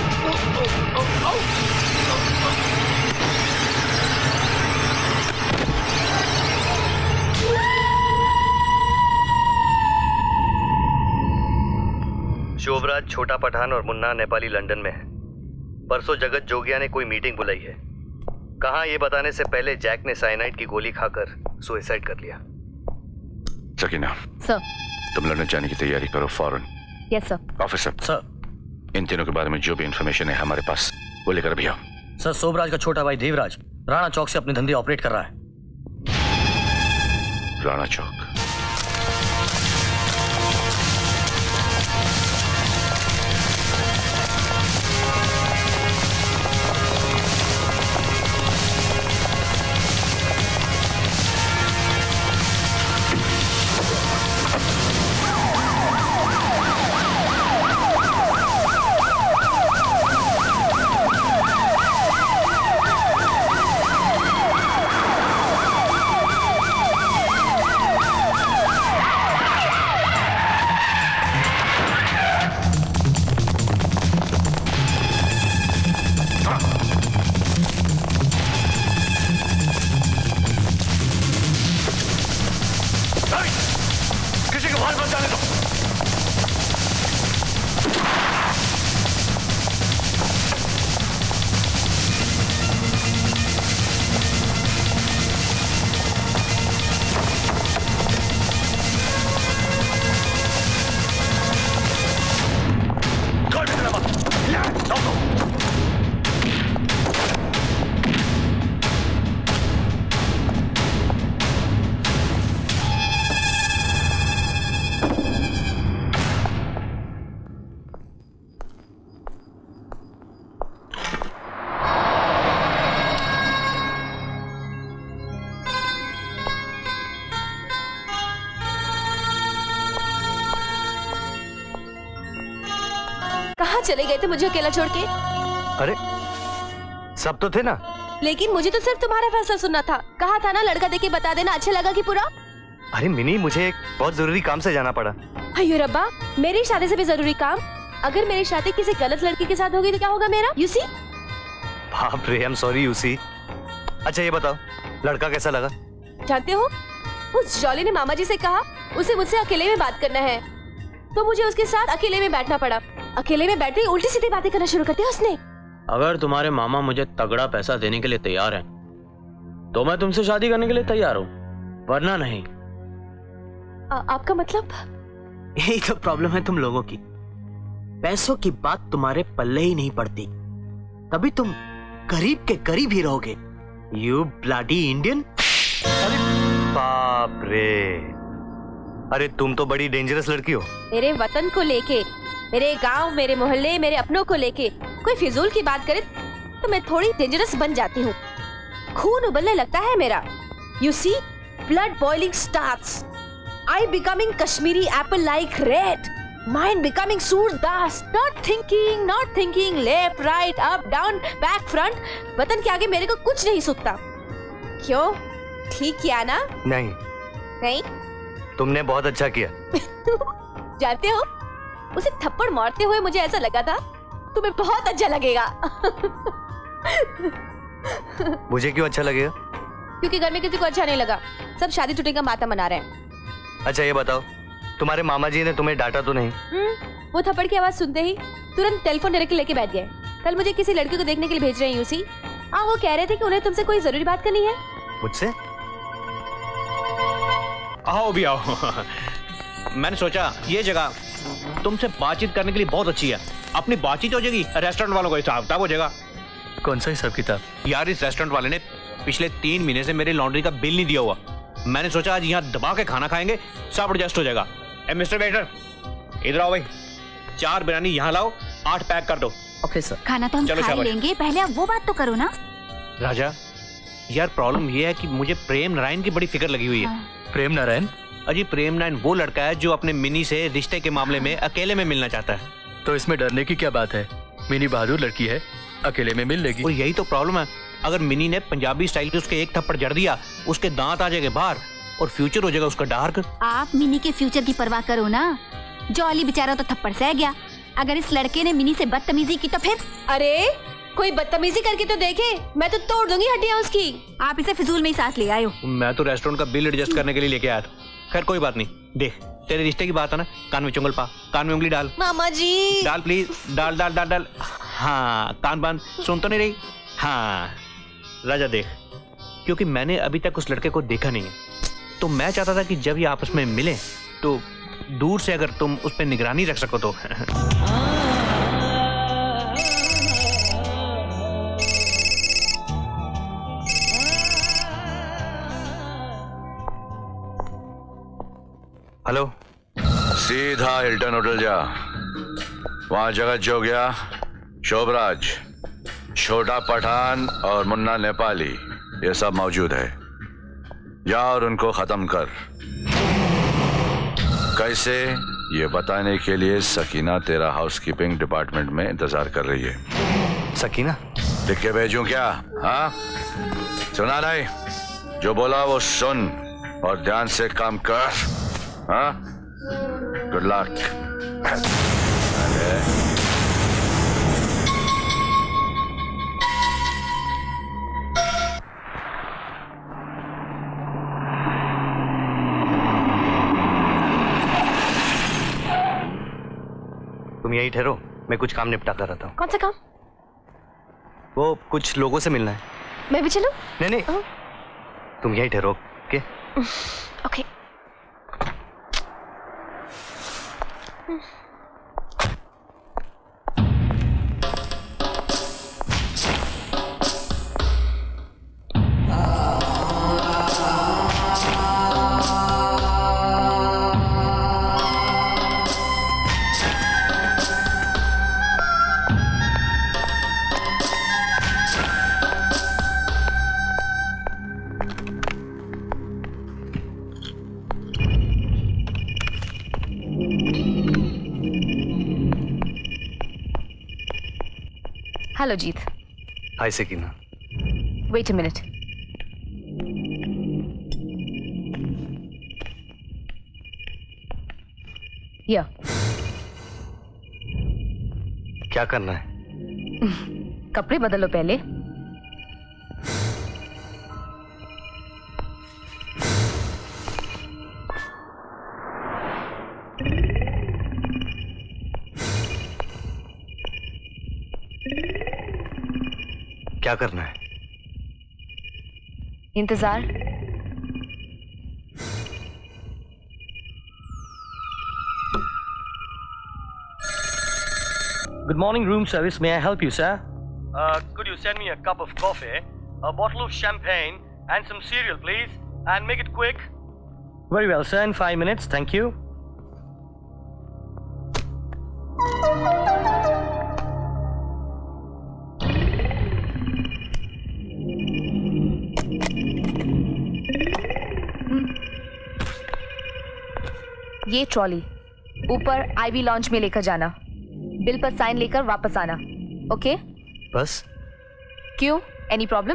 शोभराज, छोटा पठान और मुन्ना नेपाली लंदन में है। परसों जगत जोगिया ने कोई मीटिंग बुलाई है। कहाँ ये बताने से पहले जैक ने साइनाइड की गोली खाकर सुसाइड कर लिया। सकीना, सर। तुम लंदन जाने की तैयारी करो फौरन। Yes sir. ऑफिसर सर, इन तीनों के बारे में जो भी इंफॉर्मेशन है हमारे पास वो लेकर भी आओ। सर, शोभराज का छोटा भाई देवराज राणा चौक से अपने धंधे ऑपरेट कर रहा है। राणा चौक? कहाँ चले गए थे मुझे अकेला छोड़ के? अरे सब तो थे ना। लेकिन मुझे तो सिर्फ तुम्हारा फैसला सुनना था। कहा था ना लड़का देख के बता देना, अच्छा लगा कि पूरा। अरे मिनी, मुझे एक बहुत जरूरी काम से जाना पड़ा। अयो रब्बा, मेरी शादी से भी जरूरी काम। अगर मेरी शादी किसी गलत लड़की के साथ होगी तो क्या होगा मेरा? यूसी? बाप रे, आई एम सॉरी यूसी। अच्छा ये बताओ, लड़का कैसा लगा? जानते हो, उस जॉली ने मामा जी से कहा उसे मुझसे अकेले में बात करना है, तो मुझे उसके साथ अकेले में बैठना पड़ा। अकेले में बैठे उल्टी सीधी बातें करना शुरू कर दिया उसने। अगर तुम्हारे मामा मुझे तगड़ा पैसा देने के लिए तैयार हैं, तो मैं तुमसे शादी करने के लिए तैयार हूँ, वरना नहीं। आपका मतलब? यही तो प्रॉब्लम है तुम लोगों की, पैसों की बात तुम्हारे पल्ले ही नहीं पड़ती, तभी तुम गरीब के गरीब ही रहोगे। You bloody Indian. बाप रे, अरे तुम तो बड़ी डेंजरस लड़की हो। मेरे वतन को लेके, मेरे गांव, मेरे मोहल्ले, मेरे अपनों को लेके कोई फिजूल की बात करे तो मैं थोड़ी डेंजरस बन जाती हूँ। खून उबलने लगता है मेरा। You see, blood boiling starts. I becoming Kashmiri apple like red. Mind becoming Surdas. Not thinking, left, right, up, down, back, front. वतन के आगे मेरे को कुछ नहीं सूझता। क्यों? ठीक किया ना? नहीं। नहीं? तुमने बहुत अच्छा किया। जानते हो, उसे थप्पड़ मारते हुए मुझे ऐसा लगा था तुम्हें बहुत अच्छा लगेगा। मुझे क्यों अच्छा लगेगा? क्योंकि घर में किसी को अच्छा नहीं लगा, सब शादी छुट्टी का माता मना रहे हैं। अच्छा ये बताओ, तुम्हारे मामा जी ने तुम्हें डांटा तो नहीं? वो थप्पड़ की आवाज सुनते ही तुरंत टेलीफोन डायरेक्ट लेके बैठ गए। कल मुझे किसी लड़की को देखने के लिए भेज रहे हैं यूसी। वो कह रहे थे कि उन्हें तुमसे कोई जरूरी बात करनी है। मुझसे? आओ भी आओ। मैंने सोचा ये जगह तुमसे बातचीत करने के लिए बहुत अच्छी है। अपनी बातचीत हो जाएगी, रेस्टोरेंट वालों को हिसाब किताब हो जाएगा। कौन सा हिसाब किताब? यार इस रेस्टोरेंट वाले ने पिछले 3 महीने से मेरे लॉन्ड्री का बिल नहीं दिया हुआ। मैंने सोचा आज यहाँ दबा के खाना खाएंगे, सब एडजस्ट हो जाएगा। मिस्टर वेटर, इधर आओ भाई, 4 बिरयानी यहाँ लाओ, 8 पैक कर दो। Okay sir. खाना तो हम खा लेंगे, पहले आप वो बात तो करो ना। राजा, यार प्रॉब्लम ये है कि मुझे प्रेम नारायण की बड़ी फिक्र लगी हुई है। प्रेम नारायण? अजी प्रेम नारायण वो लड़का है जो अपने मिनी से रिश्ते के मामले में अकेले में मिलना चाहता है। तो इसमें डरने की क्या बात है? मिनी बहादुर लड़की है, अकेले में मिल लेगी। और यही तो प्रॉब्लम है, अगर मिनी ने पंजाबी स्टाइल के उसके एक थप्पड़ जड़ दिया, उसके दांत आ जाएंगे बाहर और फ्यूचर हो जाएगा उसका डार्क। आप मिनी के फ्यूचर की परवाह करो ना, जॉली बेचारा तो थप्पड़ सह गया। अगर इस लड़के ने मिनी से बदतमीजी की तो फिर? अरे कोई बदतमीजी करके तो देखे, मैं तो तोड़ दूंगी हड्डियां उसकी। आप इसे फिजूल में ही साथ ले आए हो। मैं तो रेस्टोरेंट का बिल एडजस्ट करने के लिए लेके आया था। खैर कोई बात नहीं, देख तेरे रिश्ते की बात है ना, कान में चुंगल पा, कान में उंगली डाल। मामा जी डाल प्लीज, डाल डाल डाल डाल। हाँ कान बंद, सुन तो नहीं रही? हाँ राजा देख, क्योंकि मैंने अभी तक उस लड़के को देखा नहीं है, तो मैं चाहता था कि जब ये आपस में मिले तो दूर से अगर तुम उस पर निगरानी रख सको तो। हेलो, सीधा हिल्टन होटल जा, वहां जगत जोगिया, शोभराज, छोटा पठान और मुन्ना नेपाली ये सब मौजूद है। जा और उनको खत्म कर। कैसे ये बताने के लिए सकीना तेरा हाउसकीपिंग डिपार्टमेंट में इंतजार कर रही है। सकीना? लिख के भेजूं क्या? हाँ सुना नहीं? जो बोला वो सुन और ध्यान से काम कर। हाँ गुड लक। तुम यही ठहरो, मैं कुछ काम निपटा कर रहा था। कौन सा काम? वो कुछ लोगों से मिलना है। मैं भी चलूं? नहीं तुम यही ठहरो। Okay okay. Hello Jeet, hi Sakina. Wait a minute. या क्या करना है? कपड़े बदलो पहले। क्या करना है? इंतजार। Good morning, room service. May I help you, sir? Could you send me a cup of coffee, a bottle of champagne, and some cereal, please? And make it quick. Very well, sir. In 5 minutes. Thank you. ये trolley ऊपर I V launch में लेकर जाना, bill पर sign लेकर वापस आना। Okay? बस? क्यों? Any problem?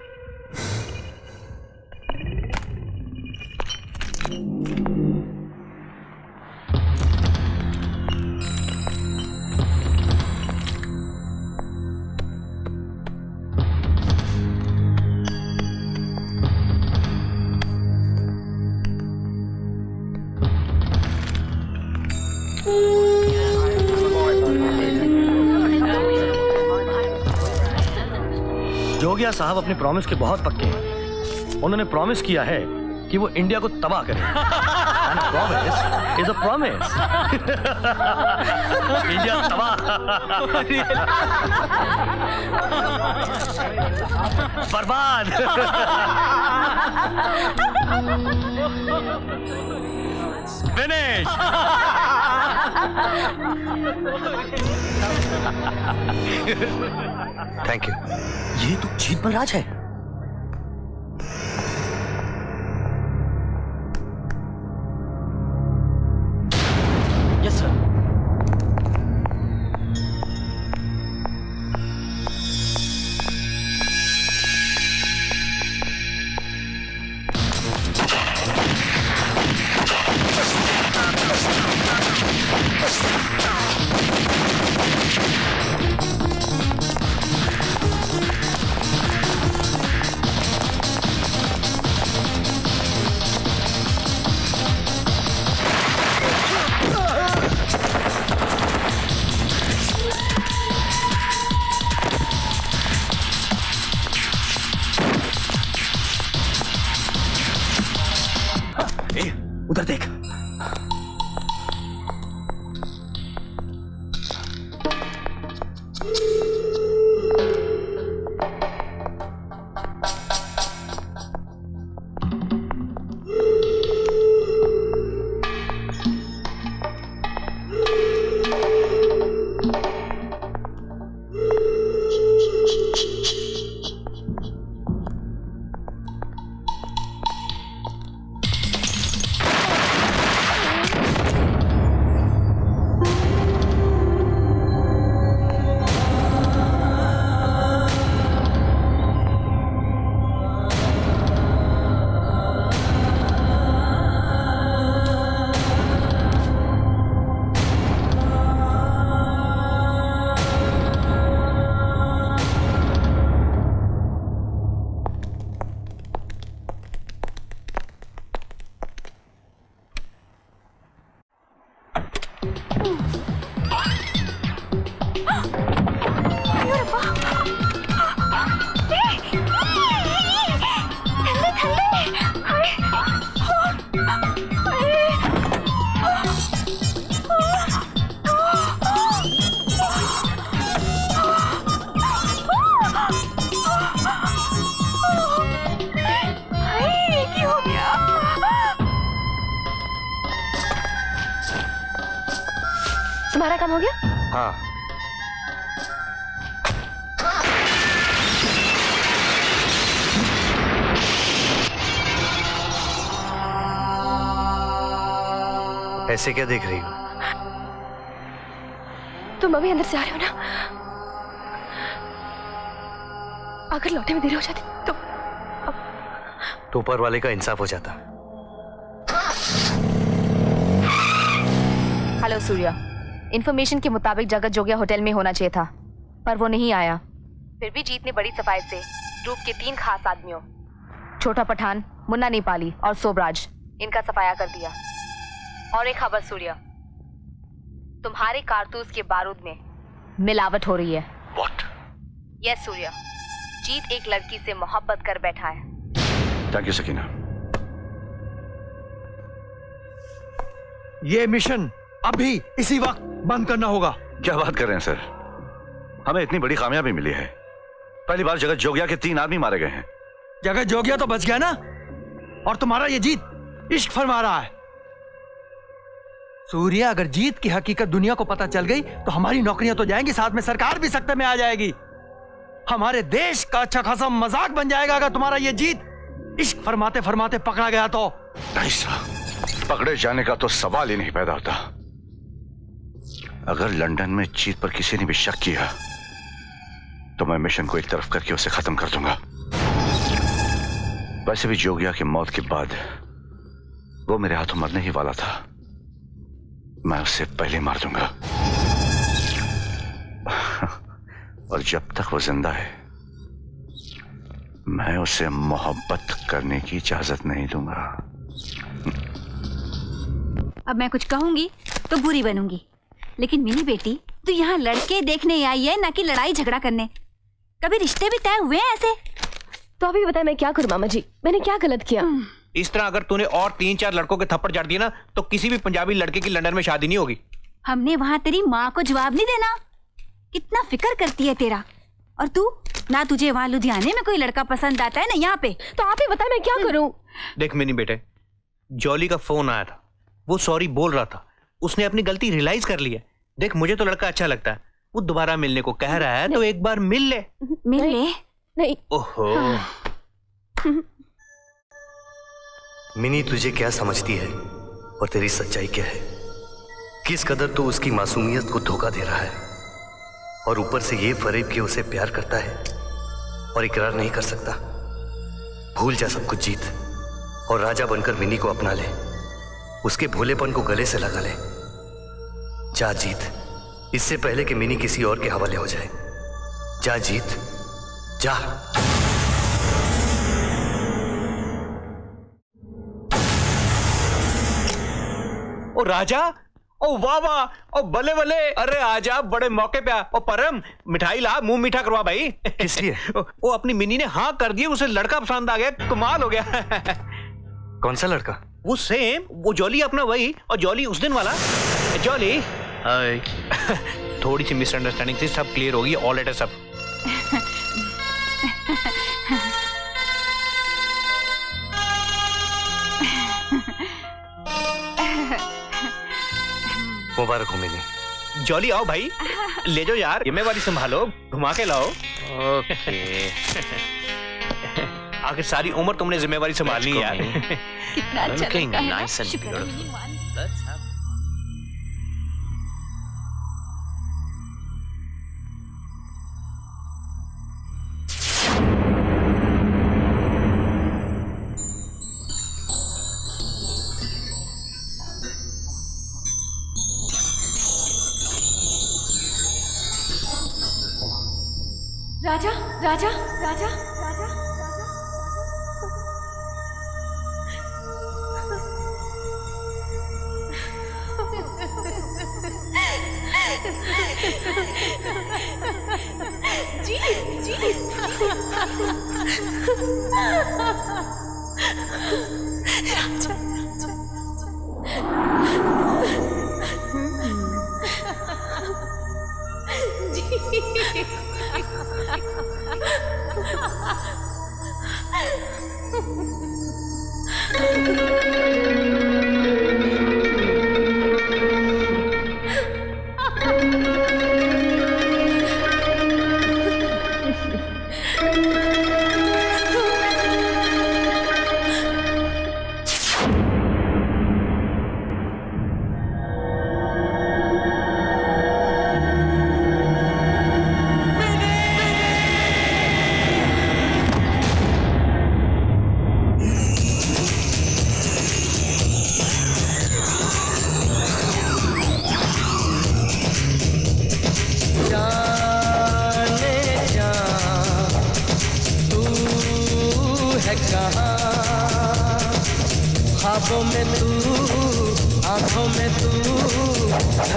जोगिया साहब अपने प्रॉमिस के बहुत पक्के हैं। उन्होंने प्रॉमिस किया है कि वो इंडिया को तबाह करें। And a promise is a promise. India तबाह। बर्बाद। Finish. Thank you. ये तो जीत बलराज है। Yes sir. उधर देख। तुम्हारा काम हो गया? हाँ। ऐसे क्या देख रही हो? तुम अभी अंदर से आ रहे हो ना? अगर लौटने में देर हो जाती तो ऊपर वाले का इंसाफ हो जाता। हेलो सूर्या, इंफॉर्मेशन के मुताबिक जगत जोगिया होटल में होना चाहिए था, पर वो नहीं आया। फिर भी जीत ने बड़ी सफाई से ग्रुप के 3 खास आदमियों, छोटा पठान, मुन्ना नेपाली और सोबराज, इनका सफाया कर दिया। और एक खबर सूर्या, तुम्हारे कारतूस के बारूद में मिलावट हो रही है। What? यस सूर्या, जीत एक लड़की से मोहब्बत कर बैठा है। Thank you Sakina. ये मिशन अभी इसी वक्त बंद करना होगा। क्या बात कर रहे हैं सर, हमें इतनी बड़ी कामयाबी मिली है। पहली बार जगत जोगिया के 3 आदमी मारे गए हैं। जगत जोगिया तो बच गया ना, और तुम्हारा ये जीत इश्क फरमा रहा है। सूर्या, अगर जीत की हकीकत दुनिया को पता चल गई तो हमारी नौकरियां तो जाएंगी, साथ में सरकार भी सकते में आ जाएगी। हमारे देश का अच्छा खासा मजाक बन जाएगा अगर तुम्हारा ये जीत इश्क फरमाते फरमाते पकड़ा गया तो। नहीं साहब, पकड़े जाने का तो सवाल ही नहीं पैदा होता। अगर लंदन में जीत पर किसी ने भी शक किया तो मैं मिशन को एक तरफ करके उसे खत्म कर दूंगा। वैसे भी जोगिया की मौत के बाद वो मेरे हाथों मरने ही वाला था, मैं उसे पहले मार दूंगा। और जब तक वो जिंदा है मैं उसे मोहब्बत करने की इजाजत नहीं दूंगा। अब मैं कुछ कहूंगी तो बुरी बनूंगी, लेकिन मेरी बेटी तू यहाँ लड़के देखने आई है, ना कि लड़ाई झगड़ा करने। कभी रिश्ते भी तय हुए हैं ऐसे? तो अभी बताए मैं क्या करूं मामा जी, मैंने क्या गलत किया? इस तरह अगर तूने और 3-4 लड़कों के थप्पड़ जड़ दिए ना तो किसी भी पंजाबी लड़के की लंदन में शादी नहीं होगी। हमने वहां तेरी माँ को जवाब नहीं देना? कितना फिक्र करती है तेरा। और तू ना, तुझे वहां लुधियाने में कोई लड़का पसंद आता है ना यहाँ पे। तो आप ही बताए मैं क्या करूं? देख मिनी बेटे, जॉली का फोन आया था, वो सॉरी बोल रहा था, उसने अपनी गलती रियलाइज कर ली है। देख मुझे तो लड़का अच्छा लगता है, वो दोबारा मिलने को कह रहा है तो एक बार मिल ले। मिल ले? नहीं। ओहो मिनी, तुझे क्या समझती है और तेरी सच्चाई क्या है? किस कदर तो उसकी मासूमियत को धोखा दे रहा है, और ऊपर से ये फरेब कि उसे प्यार करता है और इकरार नहीं कर सकता। भूल जा सब कुछ जीत, और राजा बनकर मिनी को अपना ले, उसके भोलेपन को गले से लगा ले। जा जीत, इससे पहले कि मिनी किसी और के हवाले हो जाए। जा जीत, जा। ओ राजा, ओ वाह वाह, ओ बले बले, अरे आजा, बड़े मौके पे। ओ परम, मिठाई ला, मुंह मीठा करवा भाई। किस लिए? ओ अपनी मिनी ने हाँ कर दी, उसे लड़का पसंद आ गया, कमाल हो गया। कौन सा लड़का? वो सेम, वो जॉली अपना वही, और जॉली उस दिन वाला। Jolly hi. थोड़ी सी मिसअंडरस्टैंडिंग थी, सब क्लियर होगी, ऑल लेटर सब। मुबारक हो मिनी। जॉली आओ भाई, ले जाओ यार, जिम्मेवारी संभालो, घुमा के लाओ। ओके। आखिर सारी उम्र तुमने जिम्मेवारी संभालनी है यार। कितना अच्छा लड़का है। Nice and beautiful. Let's have राजा राजा राजा राजा जी जी राजा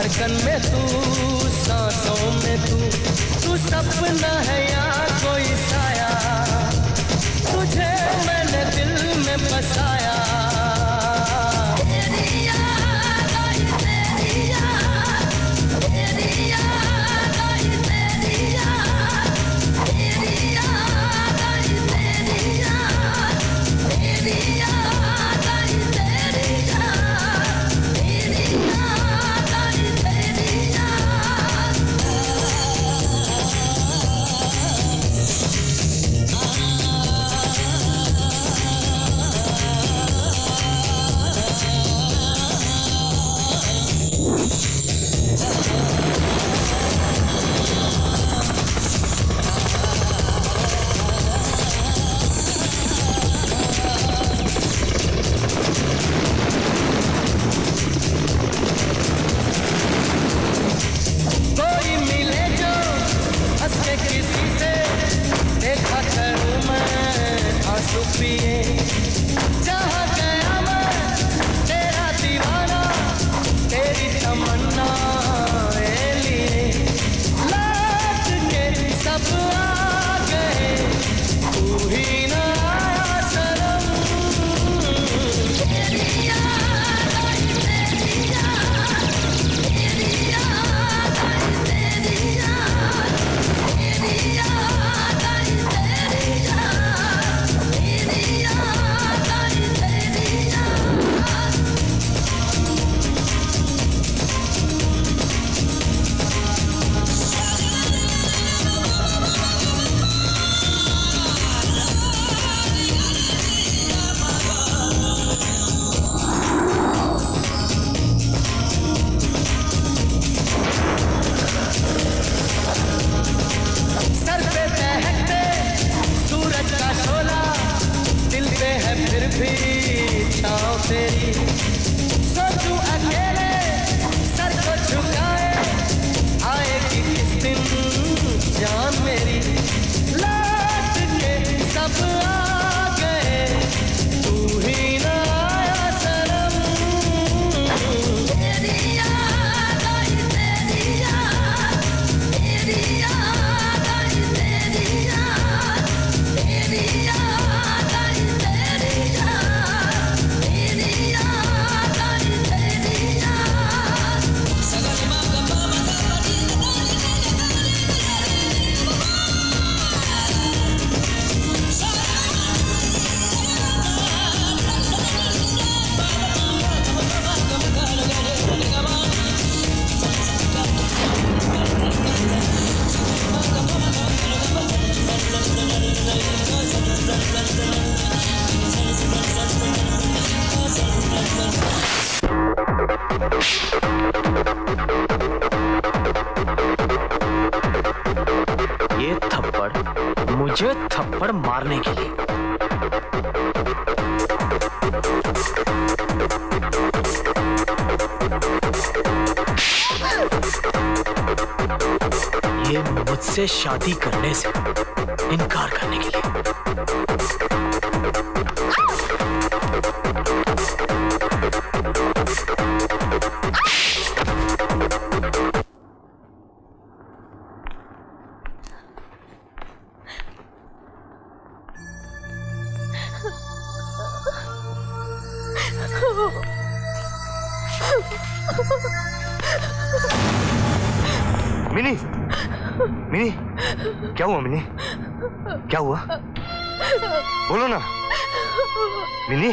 धड़कन में तू, सांसों में तू सपना है या कोई साया, तुझे मैंने दिल में बसाया। मुझे थप्पड़ मारने के लिए। ये मुझसे शादी करने से इनकार करने के लिए। मिनी, मिनी, क्या हुआ मिनी? क्या हुआ? बोलो ना मिनी।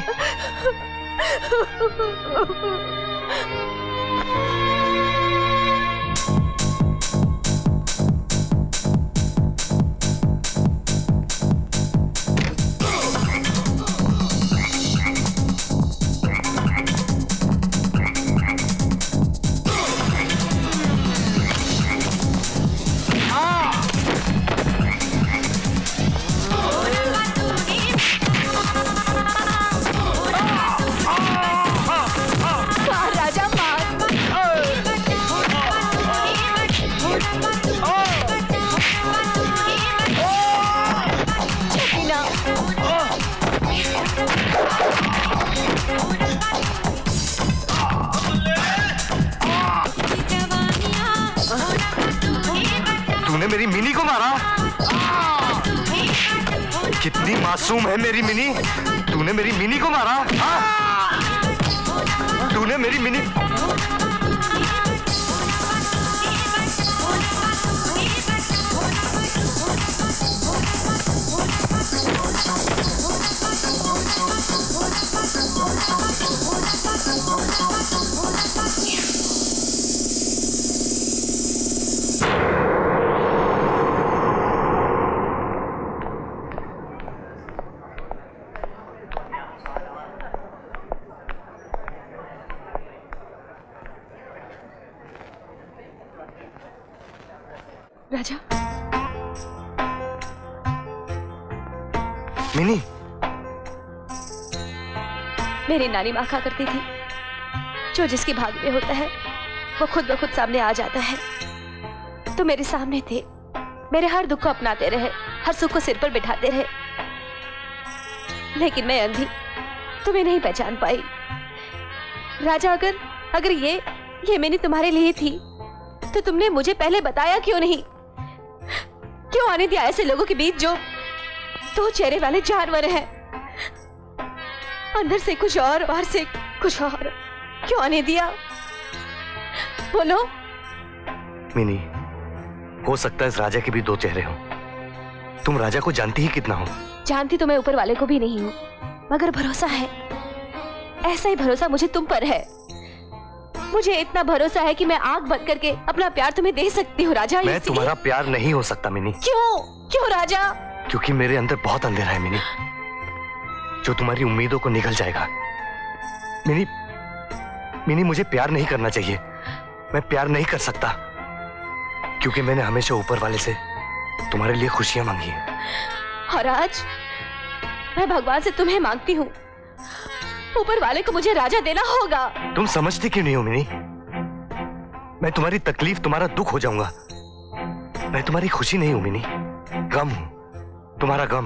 मेरी मिनी को मारा? कितनी मासूम है मेरी मिनी। तूने मेरी मिनी को मारा? तूने मेरी मिनी। राजा। मिनी। मेरी नानी माँ कहा करती थी, जो जिसके भाग्य में होता है वो खुद ब खुद सामने आ जाता है। तो मेरे सामने थे, मेरे हर दुख को अपनाते रहे, हर सुख को सिर पर बिठाते रहे, लेकिन मैं अंधी तुम्हें नहीं पहचान पाई। राजा, अगर ये मैंने तुम्हारे लिए थी तो तुमने मुझे पहले बताया क्यों नहीं? क्यों आने दिया ऐसे लोगों के बीच जो दो चेहरे वाले जानवर हैं? अंदर से कुछ और बाहर से कुछ और क्यों आने दिया? बोलो। मिनी, हो सकता है इस राजा के भी दो चेहरे हों। तुम राजा को जानती ही कितना हो? जानती तो मैं ऊपर वाले को भी नहीं हूं, मगर भरोसा है, ऐसा ही भरोसा मुझे तुम पर है। मुझे इतना भरोसा है कि मैं आंख बंद करके अपना प्यार तुम्हें दे सकती हूँ राजा। मैं तुम्हारा प्यार नहीं हो सकता मिनी। क्यों राजा? क्योंकि मेरे अंदर बहुत अंधेरा है मिनी, जो तुम्हारी उम्मीदों को निगल जाएगा। मिनी, मुझे प्यार नहीं करना चाहिए। मैं प्यार नहीं कर सकता क्योंकि मैंने हमेशा ऊपर वाले से तुम्हारे लिए खुशियां मांगी हैं। और आज मैं भगवान से तुम्हें मांगती हूँ, ऊपर वाले को मुझे राजा देना होगा। तुम समझती क्यों नहीं हो मिनी? मैं तुम्हारी तकलीफ, तुम्हारा दुख हो जाऊंगा। मैं तुम्हारी खुशी नहीं हूं मिनी, गम हूं, तुम्हारा गम।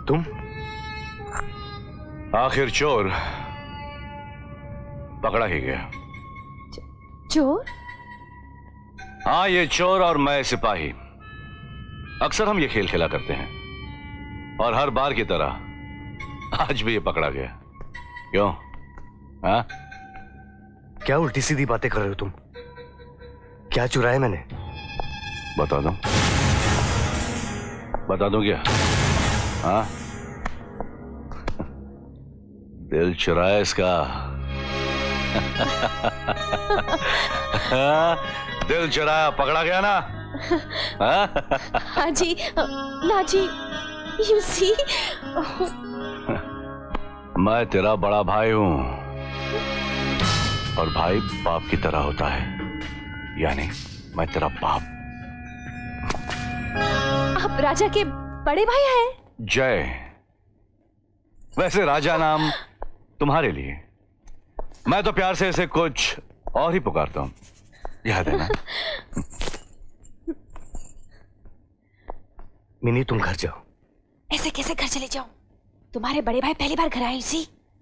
तुम? आखिर चोर पकड़ा ही गया। चोर? हाँ, ये चोर और मैं सिपाही। अक्सर हम ये खेल खेला करते हैं और हर बार की तरह आज भी ये पकड़ा गया। क्यों? हाँ? क्या उल्टी सीधी बातें कर रहे हो तुम? क्या चुराया मैंने? बता दूं? बता दूं क्या? हाँ? दिल चुराया इसका। दिल चुराया, पकड़ा गया ना? हाँ जी, ना जी, you see? मैं तेरा बड़ा भाई हूं और भाई बाप की तरह होता है, यानी मैं तेरा बाप। आप राजा के बड़े भाई हैं? जय। वैसे राजा नाम तुम्हारे लिए, मैं तो प्यार से इसे कुछ और ही पुकारता हूं, याद है ना? मिनी, तुम घर जाओ। ऐसे कैसे घर चले जाऊं? तुम्हारे बड़े भाई पहली बार घर आए सी।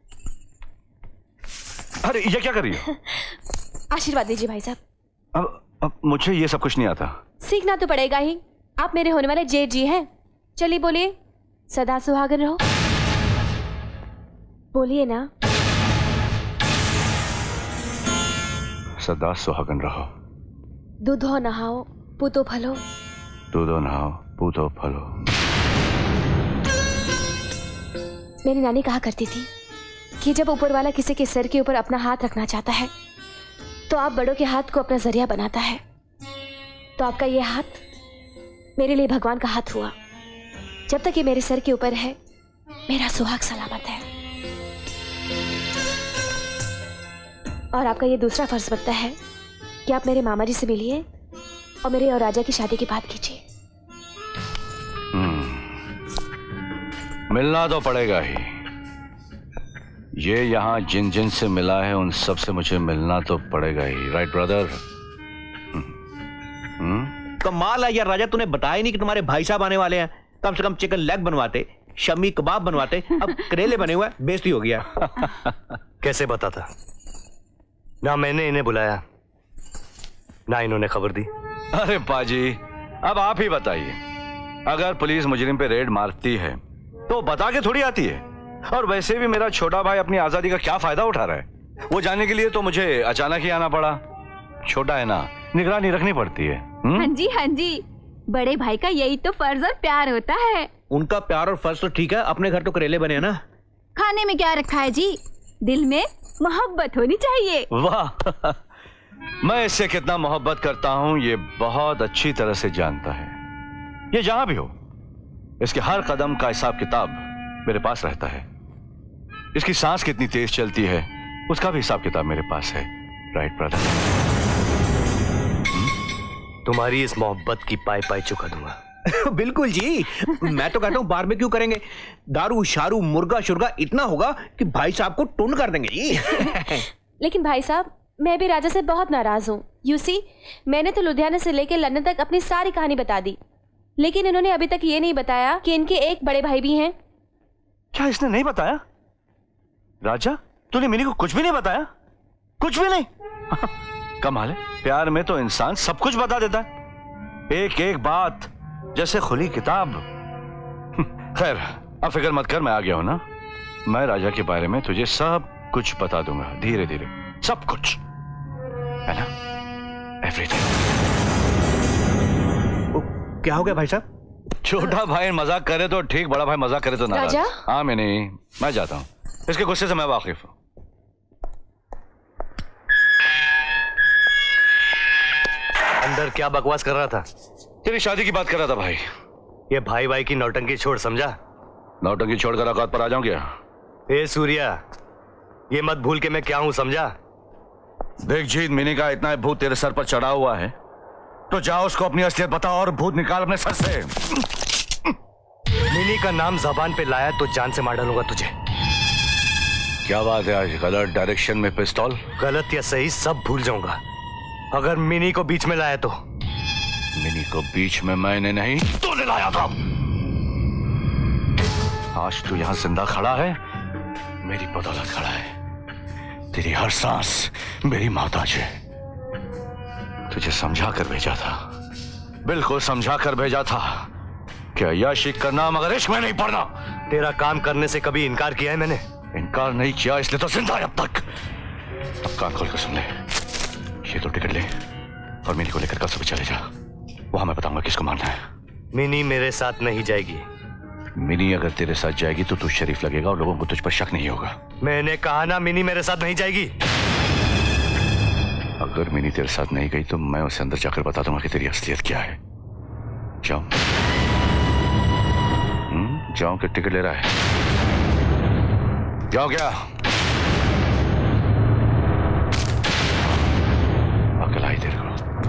अरे ये क्या कर रही हो? आशीर्वाद दीजिए भाई साहब। अब मुझे ये सब कुछ नहीं आता। सीखना तो पड़ेगा ही, आप मेरे होने वाले जेठ जी हैं। चलिए बोलिए, सदा सुहागन रहो। बोलिए ना। सदा सुहागन रहो। दूधो नहाओ पूतो फलो। दूधो नहाओ पूतो फलो। मेरी नानी कहा करती थी कि जब ऊपर वाला किसी के सर के ऊपर अपना हाथ रखना चाहता है तो आप बड़ों के हाथ को अपना जरिया बनाता है। तो आपका ये हाथ मेरे लिए भगवान का हाथ हुआ। जब तक ये मेरे सर के ऊपर है, मेरा सुहाग सलामत है। और आपका ये दूसरा फर्ज बनता है कि आप मेरे मामा जी से मिलिए और मेरे और राजा की शादी की बात कीजिए। मिलना तो पड़ेगा ही। ये यहाँ जिन जिन से मिला है उन सब से मुझे मिलना तो पड़ेगा ही। Right brother? कमाल है यार राजा, तूने बताया नहीं कि तुम्हारे भाई साहब आने वाले हैं। कम से कम चिकन लेग बनवाते, शमी कबाब बनवाते, अब करेले बने हुए, बेइज्जती हो गया। कैसे बताता? ना मैंने इन्हें बुलाया, ना इन्होंने खबर दी। अरे पाजी, अब आप ही बताइए, अगर पुलिस मुजरिम पे रेड मारती है तो बता के थोड़ी आती है। और वैसे भी मेरा छोटा भाई अपनी आजादी का क्या फायदा उठा रहा है, वो जानने के लिए तो मुझे अचानक ही आना पड़ा। छोटा है ना, निगरानी रखनी पड़ती है। हाँ जी, हाँ जी, बड़े भाई का यही तो फर्ज और प्यार होता है। उनका प्यार और फर्ज तो ठीक है, अपने घर तो करेले बने हैं ना। खाने में क्या रखा है जी? दिल में मोहब्बत होनी चाहिए। वाह, मैं इससे कितना मोहब्बत करता हूं ये बहुत अच्छी तरह से जानता है। ये जहां भी हो, इसके हर कदम का हिसाब किताब मेरे पास रहता है। इसकी सांस कितनी तेज चलती है उसका भी हिसाब किताब मेरे पास है। Right brother? तुम्हारी इस मोहब्बत की पाई पाई चुका दूंगा। बिल्कुल जी, मैं तो कहता हूँ बारबेक्यू करेंगे, दारू शारू मुर्गा शुर्गा इतना होगा कि भाई साहब को टून कर देंगे जी। लेकिन भाई साहब, मैं भी राजा से बहुत नाराज हूँ। यू सी, मैंने तो लुधियाना से लेकर लंदन तक अपनी सारी कहानी बता दी, लेकिन इन्होंने अभी तक ये नहीं बताया कि इनके एक बड़े भाई भी हैं। क्या इसने नहीं बताया? राजा, तूने मिनी को कुछ भी नहीं बताया? कुछ भी नहीं? कमाल है, प्यार में तो इंसान सब कुछ बता देता है, एक एक बात जैसे खुली किताब। खैर, अब फिक्र मत कर, मैं आ गया हूं ना। मैं राजा के बारे में तुझे सब कुछ बता दूंगा, धीरे धीरे, सब कुछ, है ना? एवरीथिंग। क्या हो गया भाई साहब? छोटा भाई मजाक करे तो ठीक, बड़ा भाई मजाक करे तो नाराज। राजा? हाँ, मैं जाता हूँ, इसके गुस्से से मैं वाकिफ हूँ। अंदर क्या बकवास कर रहा था? तेरी शादी की बात कर रहा था भाई। ये भाई भाई की नौटंकी छोड़, समझा? नौटंकी छोड़कर औकात पर आ जाऊं क्या? ए सूर्या, ये मत भूल के मैं क्या हूं, समझा? देख जीत, मिनी का इतना भूत तेरे सर पर चढ़ा हुआ है तो जाओ उसको अपनी असलियत बता और भूत निकाल अपने सर से। मिनी का नाम जबान पे लाया तो जान से मार डालूंगा तुझे। क्या बात है, आज गलत डायरेक्शन में पिस्तौल? गलत या सही सब भूल जाऊंगा अगर मिनी को बीच में लाया तो। मिनी को बीच में मैंने नहीं, तूने लाया था। आज तू यहाँ जिंदा खड़ा है, मेरी बदौलत खड़ा है। तेरी हर सांस मेरी मोहताज है। तुझे समझा कर भेजा था, बिल्कुल समझा कर भेजा था कि अय्याशी करना मगर इश्क में नहीं पड़ना। तेरा काम करने से कभी इनकार किया है मैंने? इनकार नहीं किया, इसलिए तो जिंदा है अब तक। अब कान खोल कर सुन ले, ये तो टिकट ले और मिनी को लेकर कल सुबह चले जा। वहां मैं बताऊंगा किसको मारना है। मिनी मेरे साथ नहीं जाएगी। मिनी अगर तेरे साथ जाएगी तो तू शरीफ लगेगा और लोगों को तुझ पर शक नहीं होगा। मैंने कहा ना, मिनी मेरे साथ नहीं जाएगी। अगर मिनी तेरे साथ नहीं गई तो मैं उसे अंदर जाकर बता दूंगा कि तेरी असलियत क्या है। जाओ जाओ कि टिकट ले रहा है। जाओ क्या? अकल आई तेरे को?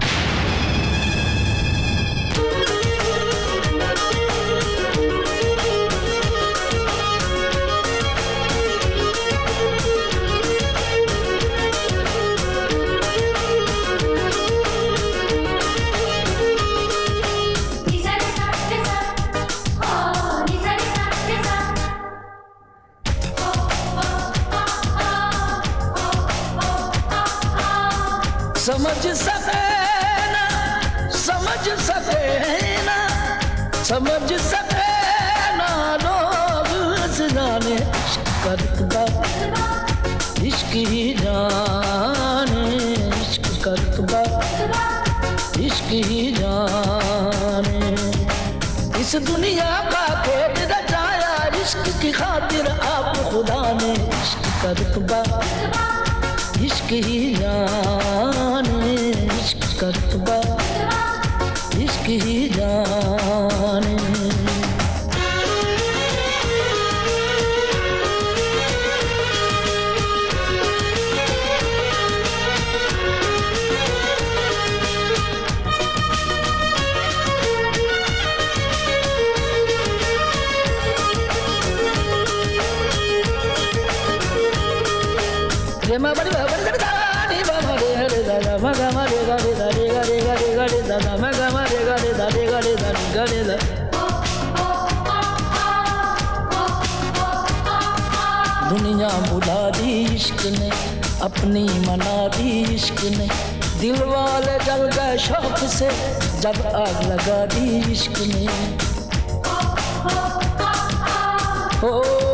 समझ सके ना, समझ सके ना, समझ सके ना लोग जाने इश्क करता, इश्क ही जाने इश्क करता, इश्क ही जाने। इस दुनिया का खेल रचाया इश्क की खातिर आप खुदा ने इश्क करता, इश्क ही जाने इश्क करता, इश्क ही जाने। दुनिया बुला दी इश्क ने, अपनी मना दी इश्क ने, दिल वाले जल गए शौक से जब आग लगा दी इश्क ने। ओ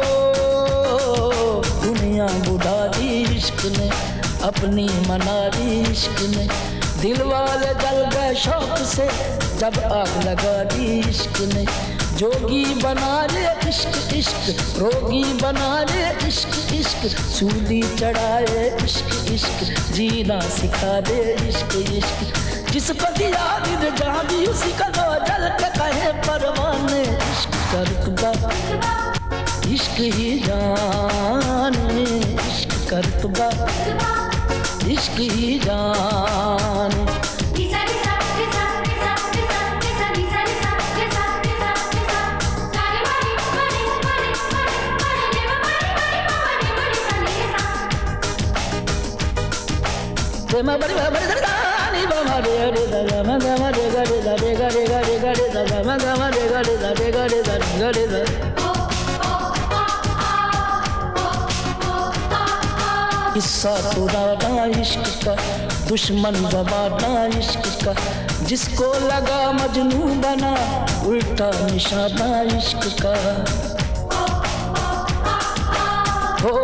दुनिया बुला दी इश्क ने, अपनी मना दी इश्क ने, दिल वाले जल गए शौक से जब आग लगा दी इश्क ने। जोगी बना ले इश्क इश्क, रोगी बना ले इश्क इश्क, सूली चढ़ाए इश्क इश्क, जीना सिखा दे इश्क इश्क। जिसको दिया दिल जहाँ भी उसी का दो जल के कहे परवाने इश्क करता, इश्क ही जाने इश्क करता, इश्क ही जाने। किस्सा पुराना इश्क का, दुश्मन जमाना इश्क का, जिसको लगा मजनू बना उल्टा निशाना इश्क का। हो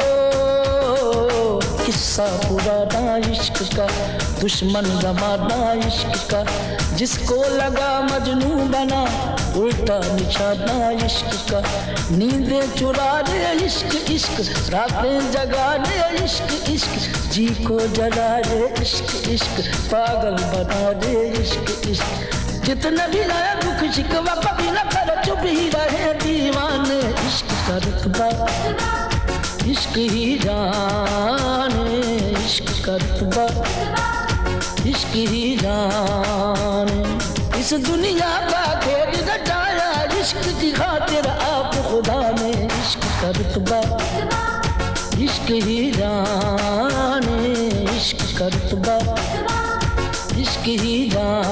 किस्सा पुराना इश्क का, दुश्मन जमाना इश्क का, जिसको लगा मजनू बना उल्टा निशाना इश्क का। नींदें चुरा दे इश्क इश्क, रातें जगा दे इश्क इश्क, जी को जला दे इश्क इश्क, पागल बना दे इश्क इश्क। जितने भी नया दुख शिकवा कभी न कर, चुप ही रहे दीवाने इश्क करता, इश्क ही जाने इश्क करता, इश्क ही जाने। इस दुनिया का खेल रचाया इश्क की खातिर आप खुदा ने इश्क करता, इश्क ही जाने इश्क करता, इश्क ही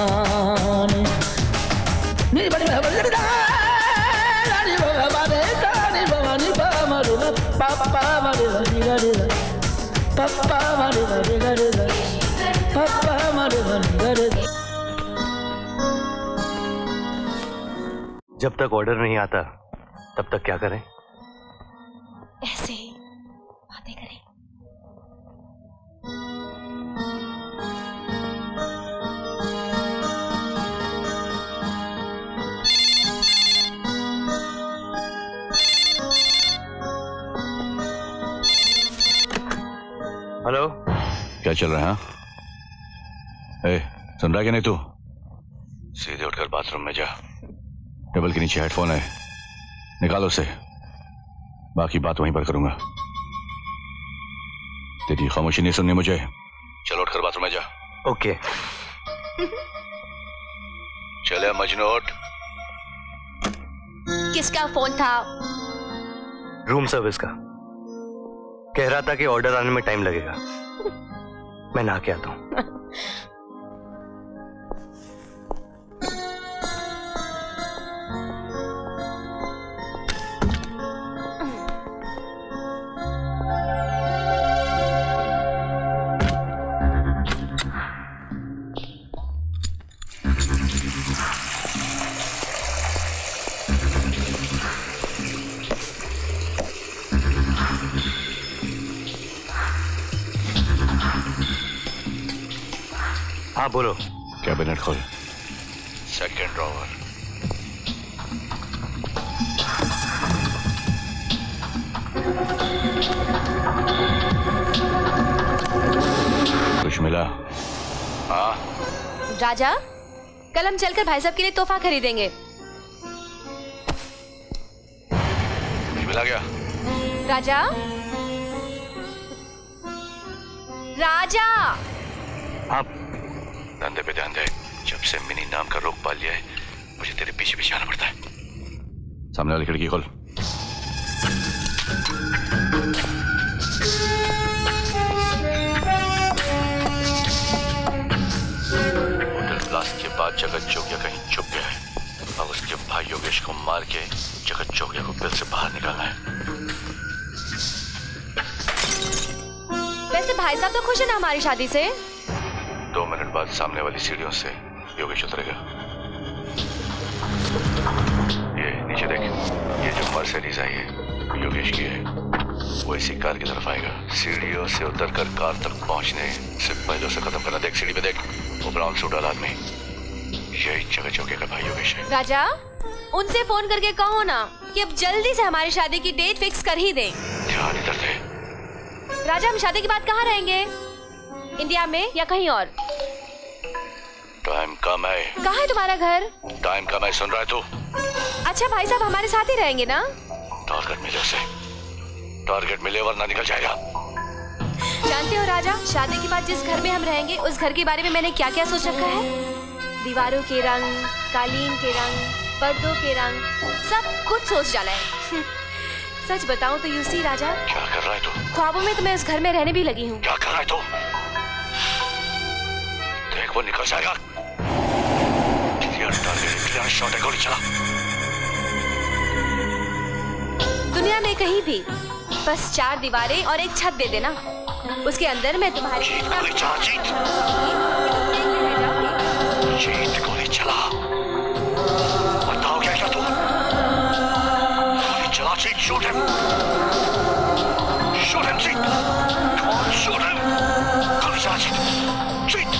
जाने। मेरी बड़ी पप्पा मरे मरे गरे गर पप्पा मरे मरे गरे। जब तक ऑर्डर नहीं आता तब तक क्या करें? ऐसे ही बातें करें। हेलो, क्या चल रहा है? ए, सुन रहा है कि नहीं तू? सीधे उठकर बाथरूम में जा, टेबल के नीचे हेडफोन है, निकालो उसे, बाकी बात वहीं पर करूंगा। तेरी खामोशी नहीं सुननी मुझे। चलो उठकर बाथरूम में जा। ओके। चले मजनू उठ। किसका फोन था? रूम सर्विस का। कह रहा था कि ऑर्डर आने में टाइम लगेगा। मैं नहा के आता हूं। हाँ बोलो। कैबिनेट खोल, सेकंड ड्रॉवर। कुछ मिला? हाँ राजा, कल हम चलकर भाई साहब के लिए तोहफा खरीदेंगे। कुछ मिला क्या? राजा, राजा। हाँ, धंधे पे ध्यान दे। जब से मिनी नाम का रोग पाल लिया है, मुझे तेरे पीछे पीछे आना पड़ता है। सामने वाली खिड़की खोल। होटल ब्लास्ट के बाद जगत जोगिया कहीं छुप गया है। अब उसके भाई योगेश को मार के जगत जोगिया को बिल से बाहर निकालना है। वैसे भाई साहब तो खुश है ना हमारी शादी से? 2 मिनट बाद सामने वाली सीढ़ियों से योगेश उतरेगा। ये नीचे देख, ये जो मर्सिडीज आई है योगेश की है। वो इसी कार की तरफ आएगा। सीढ़ियों से उतरकर कार तक पहुंचने से पहले उसे खत्म करना। देख सीढ़ी पे देख, वो ब्राउन सूट वाला आदमी, यही जगत जोगिया का भाई योगेश है। राजा, उनसे फोन करके कहो ना कि अब जल्दी से हमारी शादी की डेट फिक्स कर ही दें। ध्यान इधर दे। राजा, हम शादी के बाद कहाँ रहेंगे? इंडिया में या कहीं और? टाइम कम है। कहाँ है तुम्हारा घर? टाइम कम है, सुन रहा है तू? अच्छा भाई साहब हमारे साथ ही रहेंगे ना? टारगेट मिले उसे, टारगेट मिले वरना निकल जाएगा। जानते हो राजा, शादी के बाद जिस घर में हम रहेंगे उस घर के बारे में मैंने क्या क्या सोच रखा है। दीवारों के रंग, कालीन के रंग, पर्दों के रंग, सब कुछ सोच डाला है। सच बताऊं तो यूसी राजा, क्या कर रहा है तू? ख्वाबों में तो मैं उस घर में रहने भी लगी हूँ। क्या कर रहा है तू? देख वो निकल जाएगा। क्लियर शॉट है, गोली चला। दुनिया में कहीं भी बस 4 दीवारें और एक छत दे देना, उसके अंदर मैं तुम्हारी गोली चला। जीत गोली चला। बताओ क्या किया तू? गोली चला Jeet. Shoot him, shoot him Jeet. Come on shoot him. गोली चला Jeet, Jeet.